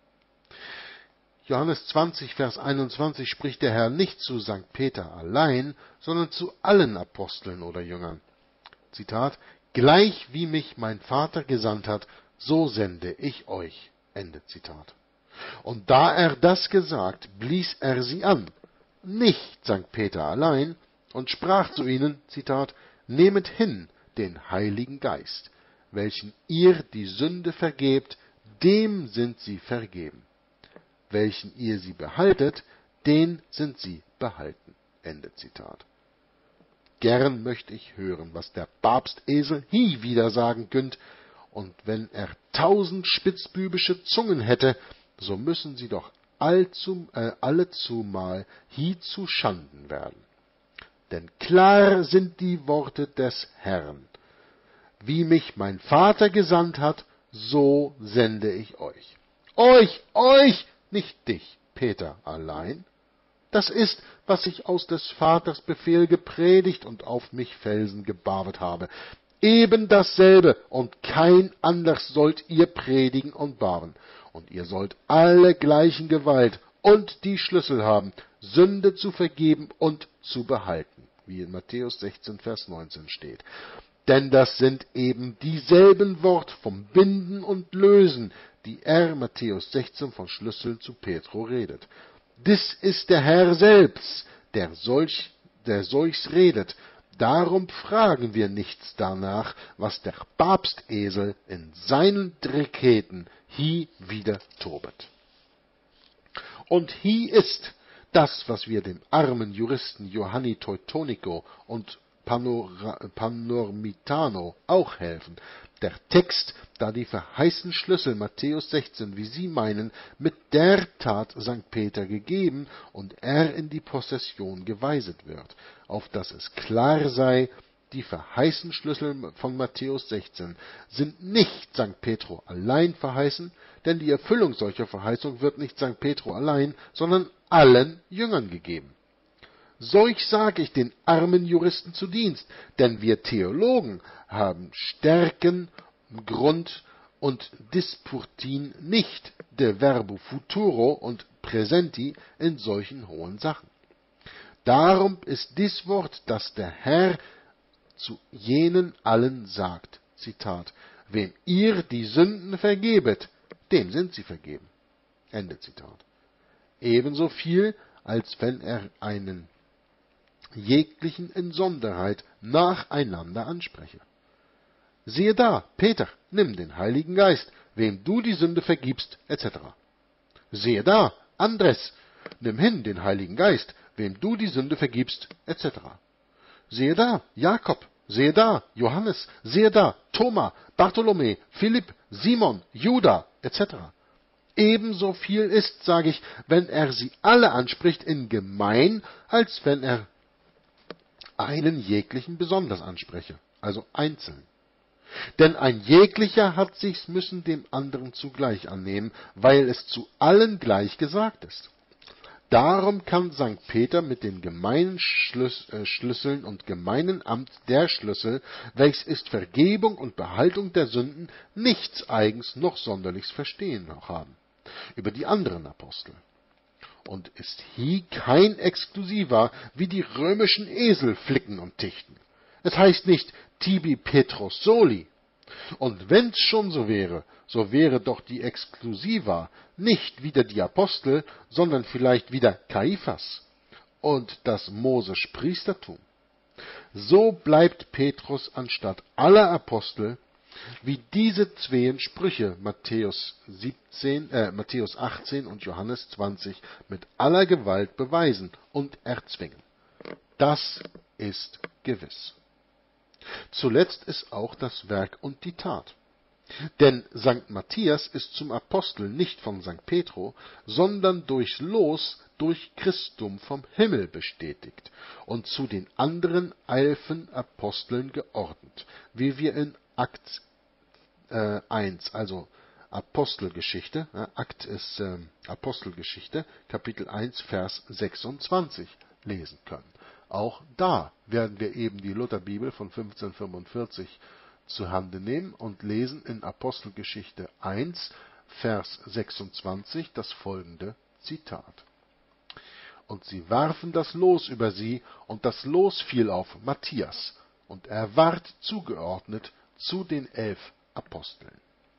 Johannes 20, Vers 21 spricht der Herr nicht zu St. Peter allein, sondern zu allen Aposteln oder Jüngern. Zitat, gleich wie mich mein Vater gesandt hat, so sende ich euch. Ende Zitat. Und da er das gesagt, blies er sie an, nicht St. Peter allein, und sprach zu ihnen, Zitat, nehmet hin den Heiligen Geist, welchen ihr die Sünde vergebt, dem sind sie vergeben. Welchen ihr sie behaltet, den sind sie behalten. Ende Zitat. Gern möchte ich hören, was der Papstesel hie wieder sagen könnt, und wenn er 1000 spitzbübische Zungen hätte, so müssen sie doch allezumal hie zu Schanden werden. Denn klar sind die Worte des Herrn. Wie mich mein Vater gesandt hat, so sende ich euch. Euch, nicht dich, Peter, allein. Das ist, was ich aus des Vaters Befehl gepredigt und auf mich Felsen gebaut habe. Eben dasselbe und kein anders sollt ihr predigen und bauen. Und ihr sollt alle gleichen Gewalt und die Schlüssel haben, Sünde zu vergeben und zu behalten, wie in Matthäus 16, Vers 19 steht. Denn das sind eben dieselben Worte vom Binden und Lösen, die Matthäus 16 von Schlüsseln zu Petro redet. Dies ist der Herr selbst, der solches redet. Darum fragen wir nichts danach, was der Papstesel in seinen Dekreten hie wieder tobet. Und hie ist das, was wir dem armen Juristen Johanni Teutonico und Panormitano auch helfen. Der Text, da die verheißenen Schlüssel Matthäus 16, wie sie meinen, mit der Tat St. Peter gegeben und er in die Possession geweiset wird, auf dass es klar sei, die verheißenen Schlüssel von Matthäus 16 sind nicht St. Petro allein verheißen, denn die Erfüllung solcher Verheißung wird nicht St. Petro allein, sondern allen Jüngern gegeben. Solch sage ich den armen Juristen zu Dienst, denn wir Theologen haben Stärken, Grund und Disputin nicht de verbo futuro und presenti in solchen hohen Sachen. Darum ist dies Wort, das der Herr zu jenen allen sagt, Zitat, wem ihr die Sünden vergebet, dem sind sie vergeben. Ende Zitat. Ebenso viel, als wenn er einen jeglichen Insonderheit nacheinander anspreche. Siehe da, Peter, nimm den Heiligen Geist, wem du die Sünde vergibst, etc. Siehe da, Andres, nimm hin den Heiligen Geist, wem du die Sünde vergibst, etc. Siehe da, Jakob, siehe da, Johannes, siehe da, Thoma, Bartholomä, Philipp, Simon, Juda, etc. Ebenso viel ist, sage ich, wenn er sie alle anspricht, in gemein, als wenn er einen jeglichen besonders anspreche, also einzeln. Denn ein jeglicher hat sich's müssen dem anderen zugleich annehmen, weil es zu allen gleich gesagt ist. Darum kann Sankt Peter mit den gemeinen Schlüsseln und gemeinen Amt der Schlüssel, welches ist Vergebung und Behaltung der Sünden, nichts eigens noch sonderlichs verstehen noch haben, über die anderen Apostel. Und ist hie kein Exklusiver, wie die römischen Esel flicken und tichten. Es heißt nicht tibi Petrus soli. Und wenn's schon so wäre doch die Exklusiva nicht wieder die Apostel, sondern vielleicht wieder Kaiphas und das mosische Priestertum. So bleibt Petrus anstatt aller Apostel, wie diese zween Sprüche Matthäus 18 und Johannes 20 mit aller Gewalt beweisen und erzwingen. Das ist gewiss. Zuletzt ist auch das Werk und die Tat. Denn Sankt Matthias ist zum Apostel nicht von Sankt Petro, sondern durchs Los durch Christum vom Himmel bestätigt und zu den anderen 11 Aposteln geordnet, wie wir in Akt 1, also Apostelgeschichte, Akt ist Apostelgeschichte, Kapitel 1, Vers 26 lesen können. Auch da werden wir eben die Lutherbibel von 1545 zu Hande nehmen und lesen in Apostelgeschichte 1, Vers 26 das folgende Zitat. Und sie warfen das Los über sie, und das Los fiel auf Matthias, und er ward zugeordnet zu den 11 Aposteln.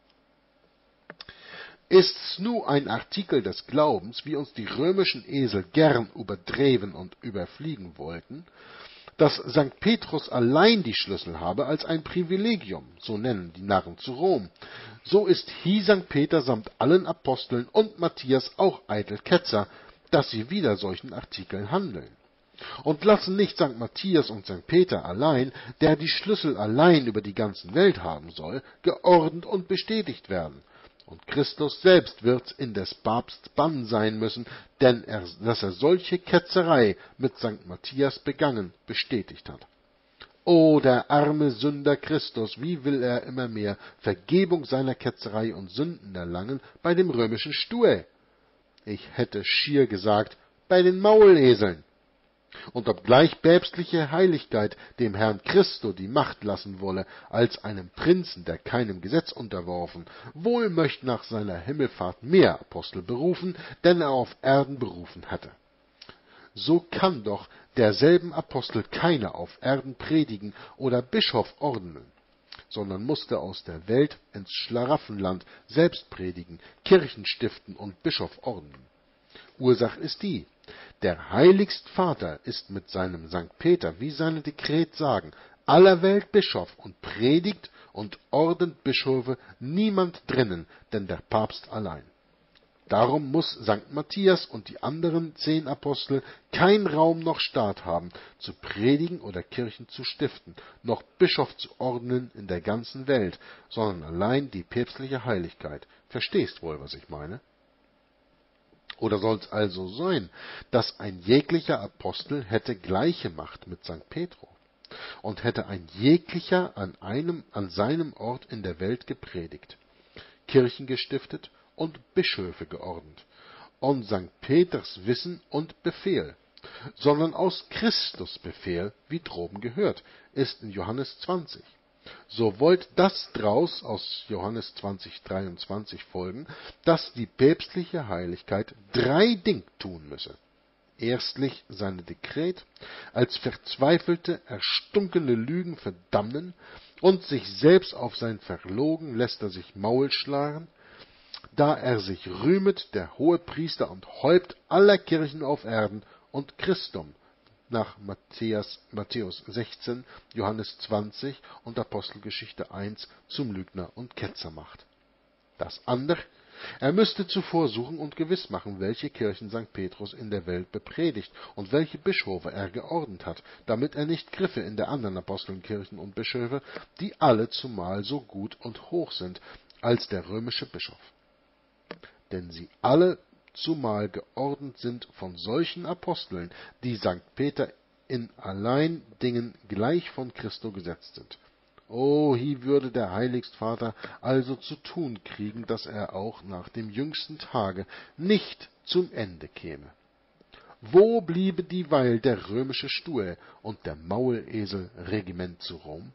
Ist's nu ein Artikel des Glaubens, wie uns die römischen Esel gern überdreven und überfliegen wollten, dass Sankt Petrus allein die Schlüssel habe als ein Privilegium, so nennen die Narren zu Rom, so ist hie Sankt Peter samt allen Aposteln und Matthias auch eitel Ketzer, dass sie wider solchen Artikeln handeln. Und lassen nicht Sankt Matthias und Sankt Peter allein, der die Schlüssel allein über die ganze Welt haben soll, geordnet und bestätigt werden. Und Christus selbst wird's in des Papsts Bann sein müssen, denn dass er solche Ketzerei mit Sankt Matthias begangen, bestätigt hat. O, der arme Sünder Christus, wie will er immer mehr Vergebung seiner Ketzerei und Sünden erlangen bei dem römischen Stuhl? Ich hätte schier gesagt, bei den Mauleseln. Und obgleich päpstliche Heiligkeit dem Herrn Christo die Macht lassen wolle, als einem Prinzen, der keinem Gesetz unterworfen, wohl möcht nach seiner Himmelfahrt mehr Apostel berufen, denn er auf Erden berufen hatte. So kann doch derselben Apostel keiner auf Erden predigen oder Bischof ordnen, sondern musste aus der Welt ins Schlaraffenland selbst predigen, Kirchen stiften und Bischof ordnen. Ursache ist die: Der heiligst Vater ist mit seinem Sankt Peter, wie seine Dekret sagen, aller Welt Bischof und predigt und ordnet Bischöfe niemand drinnen, denn der Papst allein. Darum muß Sankt Matthias und die anderen 10 Apostel kein Raum noch Staat haben, zu predigen oder Kirchen zu stiften, noch Bischof zu ordnen in der ganzen Welt, sondern allein die päpstliche Heiligkeit. Verstehst wohl, was ich meine? Oder soll's also sein, dass ein jeglicher Apostel hätte gleiche Macht mit Sankt Petro und hätte ein jeglicher an seinem Ort in der Welt gepredigt, Kirchen gestiftet und Bischöfe geordnet, und Sankt Peters Wissen und Befehl, sondern aus Christus Befehl, wie droben gehört, ist in Johannes 20. So wollt das draus aus Johannes 20,23 folgen, dass die päpstliche Heiligkeit 3 Ding tun müsse. Erstlich seine Dekret als verzweifelte, erstunkene Lügen verdammen und sich selbst auf sein Verlogen lässt er sich Maul schlagen, da er sich rühmet, der hohe Priester und Häupt aller Kirchen auf Erden und Christum, nach Matthäus 16, Johannes 20 und Apostelgeschichte 1 zum Lügner und Ketzer macht. Das andere: Er müsste zuvor suchen und gewiss machen, welche Kirchen Sankt Petrus in der Welt bepredigt und welche Bischöfe er geordnet hat, damit er nicht griffe in der anderen Apostenkirchen und Bischöfe, die alle zumal so gut und hoch sind als der römische Bischof. Denn sie alle zumal geordnet sind von solchen Aposteln, die Sankt Peter in allein Dingen gleich von Christo gesetzt sind. O, hie würde der Heiligst Vater also zu tun kriegen, dass er auch nach dem jüngsten Tage nicht zum Ende käme. Wo bliebe dieweil der römische Stuhl und der Maulesel-Regiment zu Rom?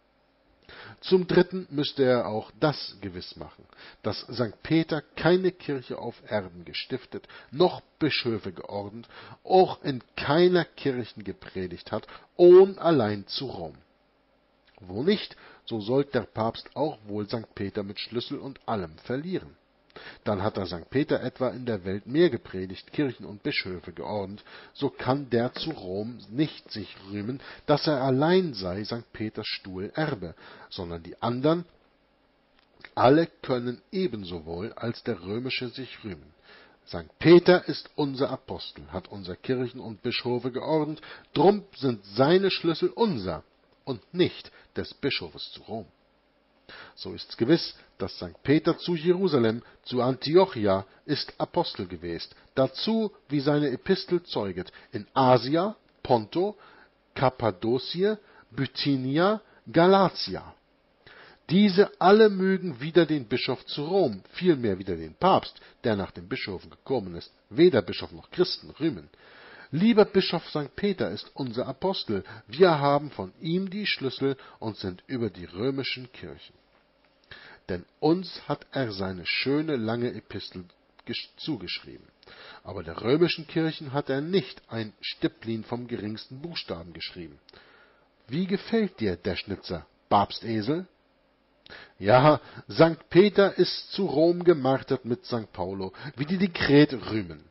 Zum Dritten müsste er auch das gewiss machen, dass St. Peter keine Kirche auf Erden gestiftet, noch Bischöfe geordnet, auch in keiner Kirchen gepredigt hat, ohn allein zu Rom. Wo nicht, so sollt der Papst auch wohl St. Peter mit Schlüssel und allem verlieren. Dann hat er St. Peter etwa in der Welt mehr gepredigt, Kirchen und Bischöfe geordnet, so kann der zu Rom nicht sich rühmen, dass er allein sei St. Peters Stuhl Erbe, sondern die andern alle können ebensowohl als der römische sich rühmen. St. Peter ist unser Apostel, hat unser Kirchen und Bischöfe geordnet, drum sind seine Schlüssel unser und nicht des Bischofes zu Rom. So ist's gewiss, dass St. Peter zu Jerusalem, zu Antiochia, ist Apostel gewesen, dazu, wie seine Epistel zeuget, in Asia, Ponto, Kappadocie, Bithynia, Galatia. Diese alle mögen wider den Bischof zu Rom, vielmehr wider den Papst, der nach den Bischöfen gekommen ist, weder Bischof noch Christen rühmen. Lieber Bischof St. Peter ist unser Apostel, wir haben von ihm die Schlüssel und sind über die römischen Kirchen. Denn uns hat er seine schöne lange Epistel zugeschrieben. Aber der römischen Kirchen hat er nicht ein Stipplin vom geringsten Buchstaben geschrieben. Wie gefällt dir der Schnitzer, Papstesel? Ja, St. Peter ist zu Rom gemartert mit St. Paulo, wie die Dekret rühmen.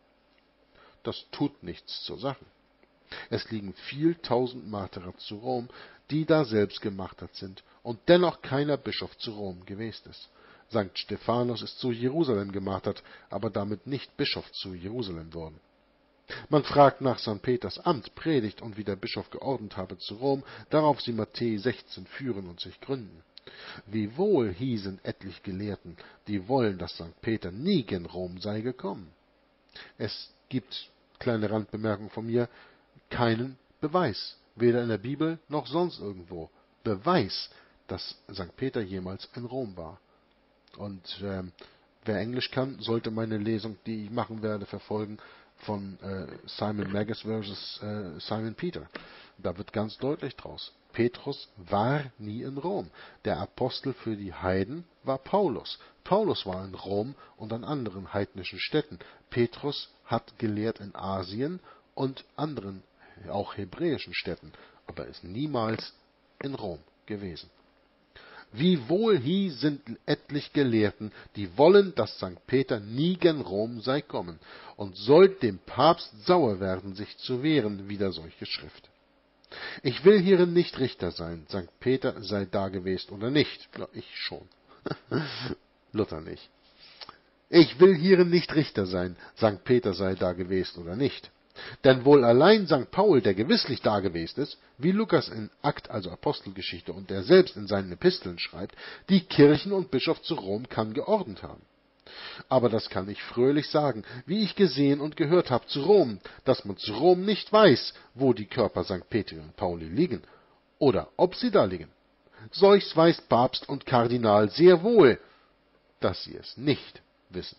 Das tut nichts zur Sache. Es liegen viel tausend Marterer zu Rom, die da selbst gemartert sind, und dennoch keiner Bischof zu Rom gewesen ist. St. Stephanus ist zu Jerusalem gemartert, aber damit nicht Bischof zu Jerusalem worden. Man fragt nach St. Peters Amt, Predigt und wie der Bischof geordnet habe zu Rom, darauf sie Matthäi 16 führen und sich gründen. Wie wohl hiesen etlich Gelehrten, die wollen, dass St. Peter nie gen Rom sei gekommen. Es gibt, kleine Randbemerkung von mir, keinen Beweis, weder in der Bibel noch sonst irgendwo, Beweis, dass St. Peter jemals in Rom war. Und wer Englisch kann, sollte meine Lesung, die ich machen werde, verfolgen von Simon Magus versus Simon Peter. Da wird ganz deutlich draus, Petrus war nie in Rom. Der Apostel für die Heiden war Paulus. Paulus war in Rom und an anderen heidnischen Städten. Petrus hat gelehrt in Asien und anderen, auch hebräischen Städten, aber ist niemals in Rom gewesen. Wie wohl hie sind etlich Gelehrten, die wollen, dass St. Peter nie gen Rom sei kommen, und sollt dem Papst sauer werden, sich zu wehren wider solche Schrift. Ich will hierin nicht Richter sein, St. Peter sei da gewesen oder nicht. Ja, ich schon. Luther nicht. Ich will hierin nicht Richter sein, St. Peter sei da gewesen oder nicht. Denn wohl allein St. Paul, der gewisslich da gewesen ist, wie Lukas in Akt, also Apostelgeschichte, und der selbst in seinen Episteln schreibt, die Kirchen und Bischof zu Rom kann geordnet haben. Aber das kann ich fröhlich sagen, wie ich gesehen und gehört habe zu Rom, dass man zu Rom nicht weiß, wo die Körper St. Petri und Pauli liegen, oder ob sie da liegen. Solches weiß Papst und Kardinal sehr wohl, dass sie es nicht wissen.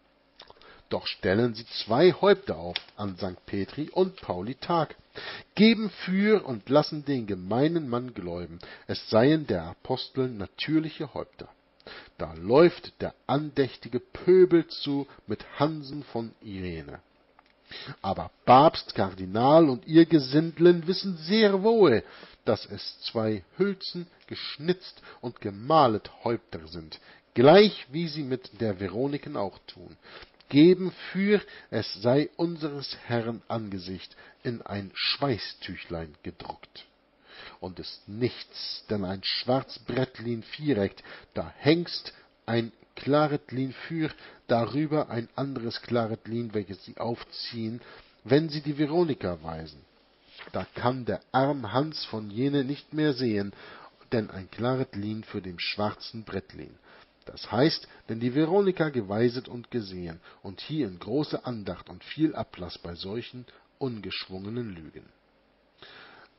Doch stellen sie zwei Häupter auf an St. Petri und Pauli Tag, geben für und lassen den gemeinen Mann gläuben, es seien der Apostel natürliche Häupter. Da läuft der andächtige Pöbel zu mit Hansen von Irene. Aber Papst, Kardinal und ihr Gesindlen wissen sehr wohl, dass es zwei Hülsen geschnitzt und gemalet Häupter sind, gleich wie sie mit der Veroniken auch tun, geben für, es sei unseres Herrn Angesicht in ein Schweißtüchlein gedruckt. Und ist nichts, denn ein schwarz Brettlin viereckt, da hängst ein Klaretlin für, darüber ein anderes Klaretlin, welches sie aufziehen, wenn sie die Veronika weisen. Da kann der arm Hans von jene nicht mehr sehen, denn ein Klaretlin für dem schwarzen Brettlin. Das heißt, denn die Veronika geweiset und gesehen, und hier in große Andacht und viel Ablass bei solchen ungeschwungenen Lügen.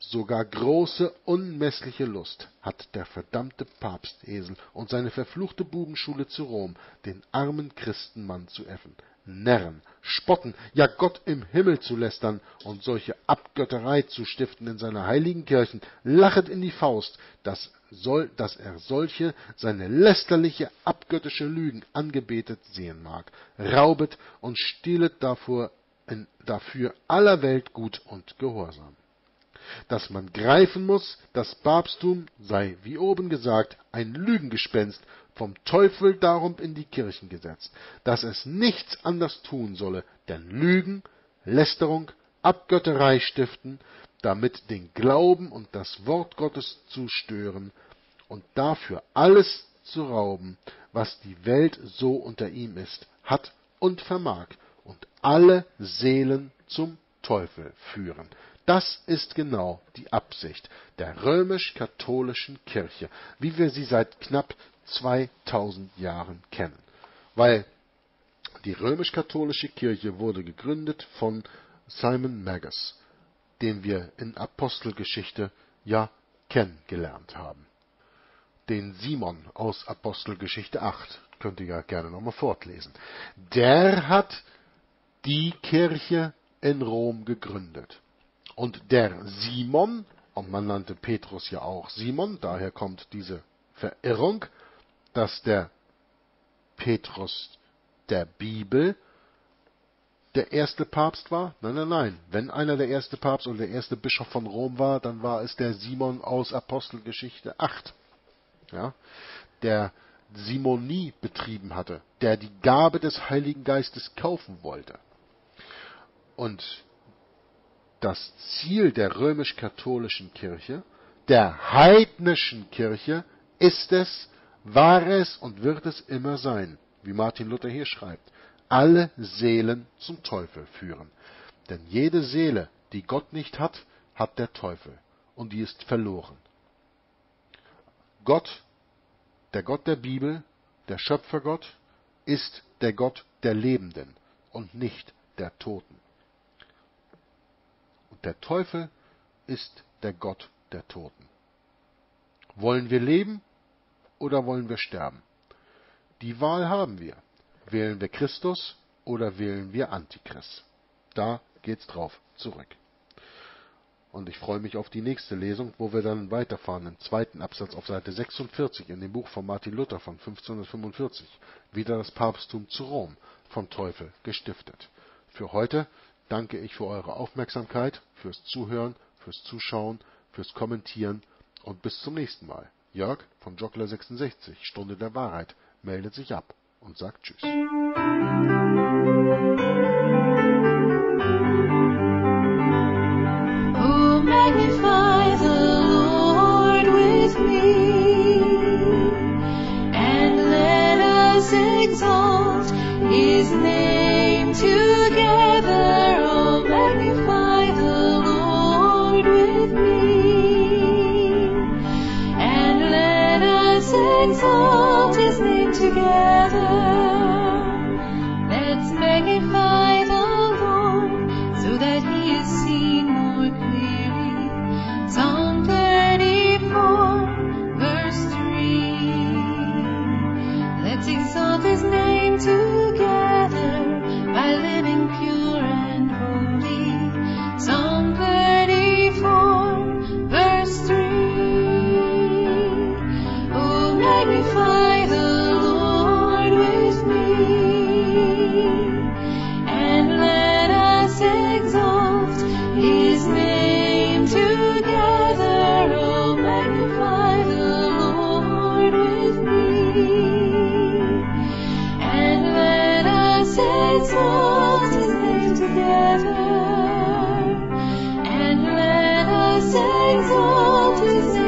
Sogar große, unmessliche Lust hat der verdammte Papstesel und seine verfluchte Bubenschule zu Rom, den armen Christenmann zu äffen, Närren, spotten, ja Gott im Himmel zu lästern und solche Abgötterei zu stiften in seiner heiligen Kirchen, lachet in die Faust, dass er solche seine lästerliche, abgöttische Lügen angebetet sehen mag, raubet und stehlet dafür aller Welt Gut und Gehorsam. Dass man greifen muß, das Papsttum sei, wie oben gesagt, ein Lügengespenst, vom Teufel darum in die Kirchen gesetzt, dass es nichts anders tun solle, denn Lügen, Lästerung, Abgötterei stiften, damit den Glauben und das Wort Gottes zu stören und dafür alles zu rauben, was die Welt so unter ihm ist, hat und vermag, und alle Seelen zum Teufel führen. Das ist genau die Absicht der römisch-katholischen Kirche, wie wir sie seit knapp 2000 Jahren kennen. Weil die römisch-katholische Kirche wurde gegründet von Simon Magus, den wir in Apostelgeschichte ja kennengelernt haben. Den Simon aus Apostelgeschichte 8 könnt ihr ja gerne nochmal fortlesen. Der hat die Kirche in Rom gegründet. Und der Simon, und man nannte Petrus ja auch Simon, daher kommt diese Verirrung, dass der Petrus der Bibel der erste Papst war. Nein. Wenn einer der erste Papst oder der erste Bischof von Rom war, dann war es der Simon aus Apostelgeschichte 8. Ja, der Simonie betrieben hatte, der die Gabe des Heiligen Geistes kaufen wollte. Und das Ziel der römisch-katholischen Kirche, der heidnischen Kirche, ist es, war es und wird es immer sein, wie Martin Luther hier schreibt, alle Seelen zum Teufel führen. Denn jede Seele, die Gott nicht hat, hat der Teufel, und die ist verloren. Gott, der Gott der Bibel, der Schöpfergott, ist der Gott der Lebenden und nicht der Toten. Und der Teufel ist der Gott der Toten. Wollen wir leben oder wollen wir sterben? Die Wahl haben wir. Wählen wir Christus oder wählen wir Antichrist? Da geht's drauf zurück. Und ich freue mich auf die nächste Lesung, wo wir dann weiterfahren im zweiten Absatz auf Seite 46 in dem Buch von Martin Luther von 1545. Wieder das Papsttum zu Rom, vom Teufel gestiftet. Für heute danke ich für eure Aufmerksamkeit, fürs Zuhören, fürs Zuschauen, fürs Kommentieren und bis zum nächsten Mal. Jörg von Joggler 66, Stunde der Wahrheit, meldet sich ab und sagt Tschüss. Exalt his name together. Oh, magnify the Lord with me, and let us exalt his name together. Let's magnify the Lord so that he is seen more clearly. Psalm 34, verse 3. Let's exalt his name together by living pure and holy. Psalm 34, verse 3. Oh, magnify the Lord with me, and let us exalt his name together. Oh, magnify the Lord with me, exalt his name together, and let us exalt his name.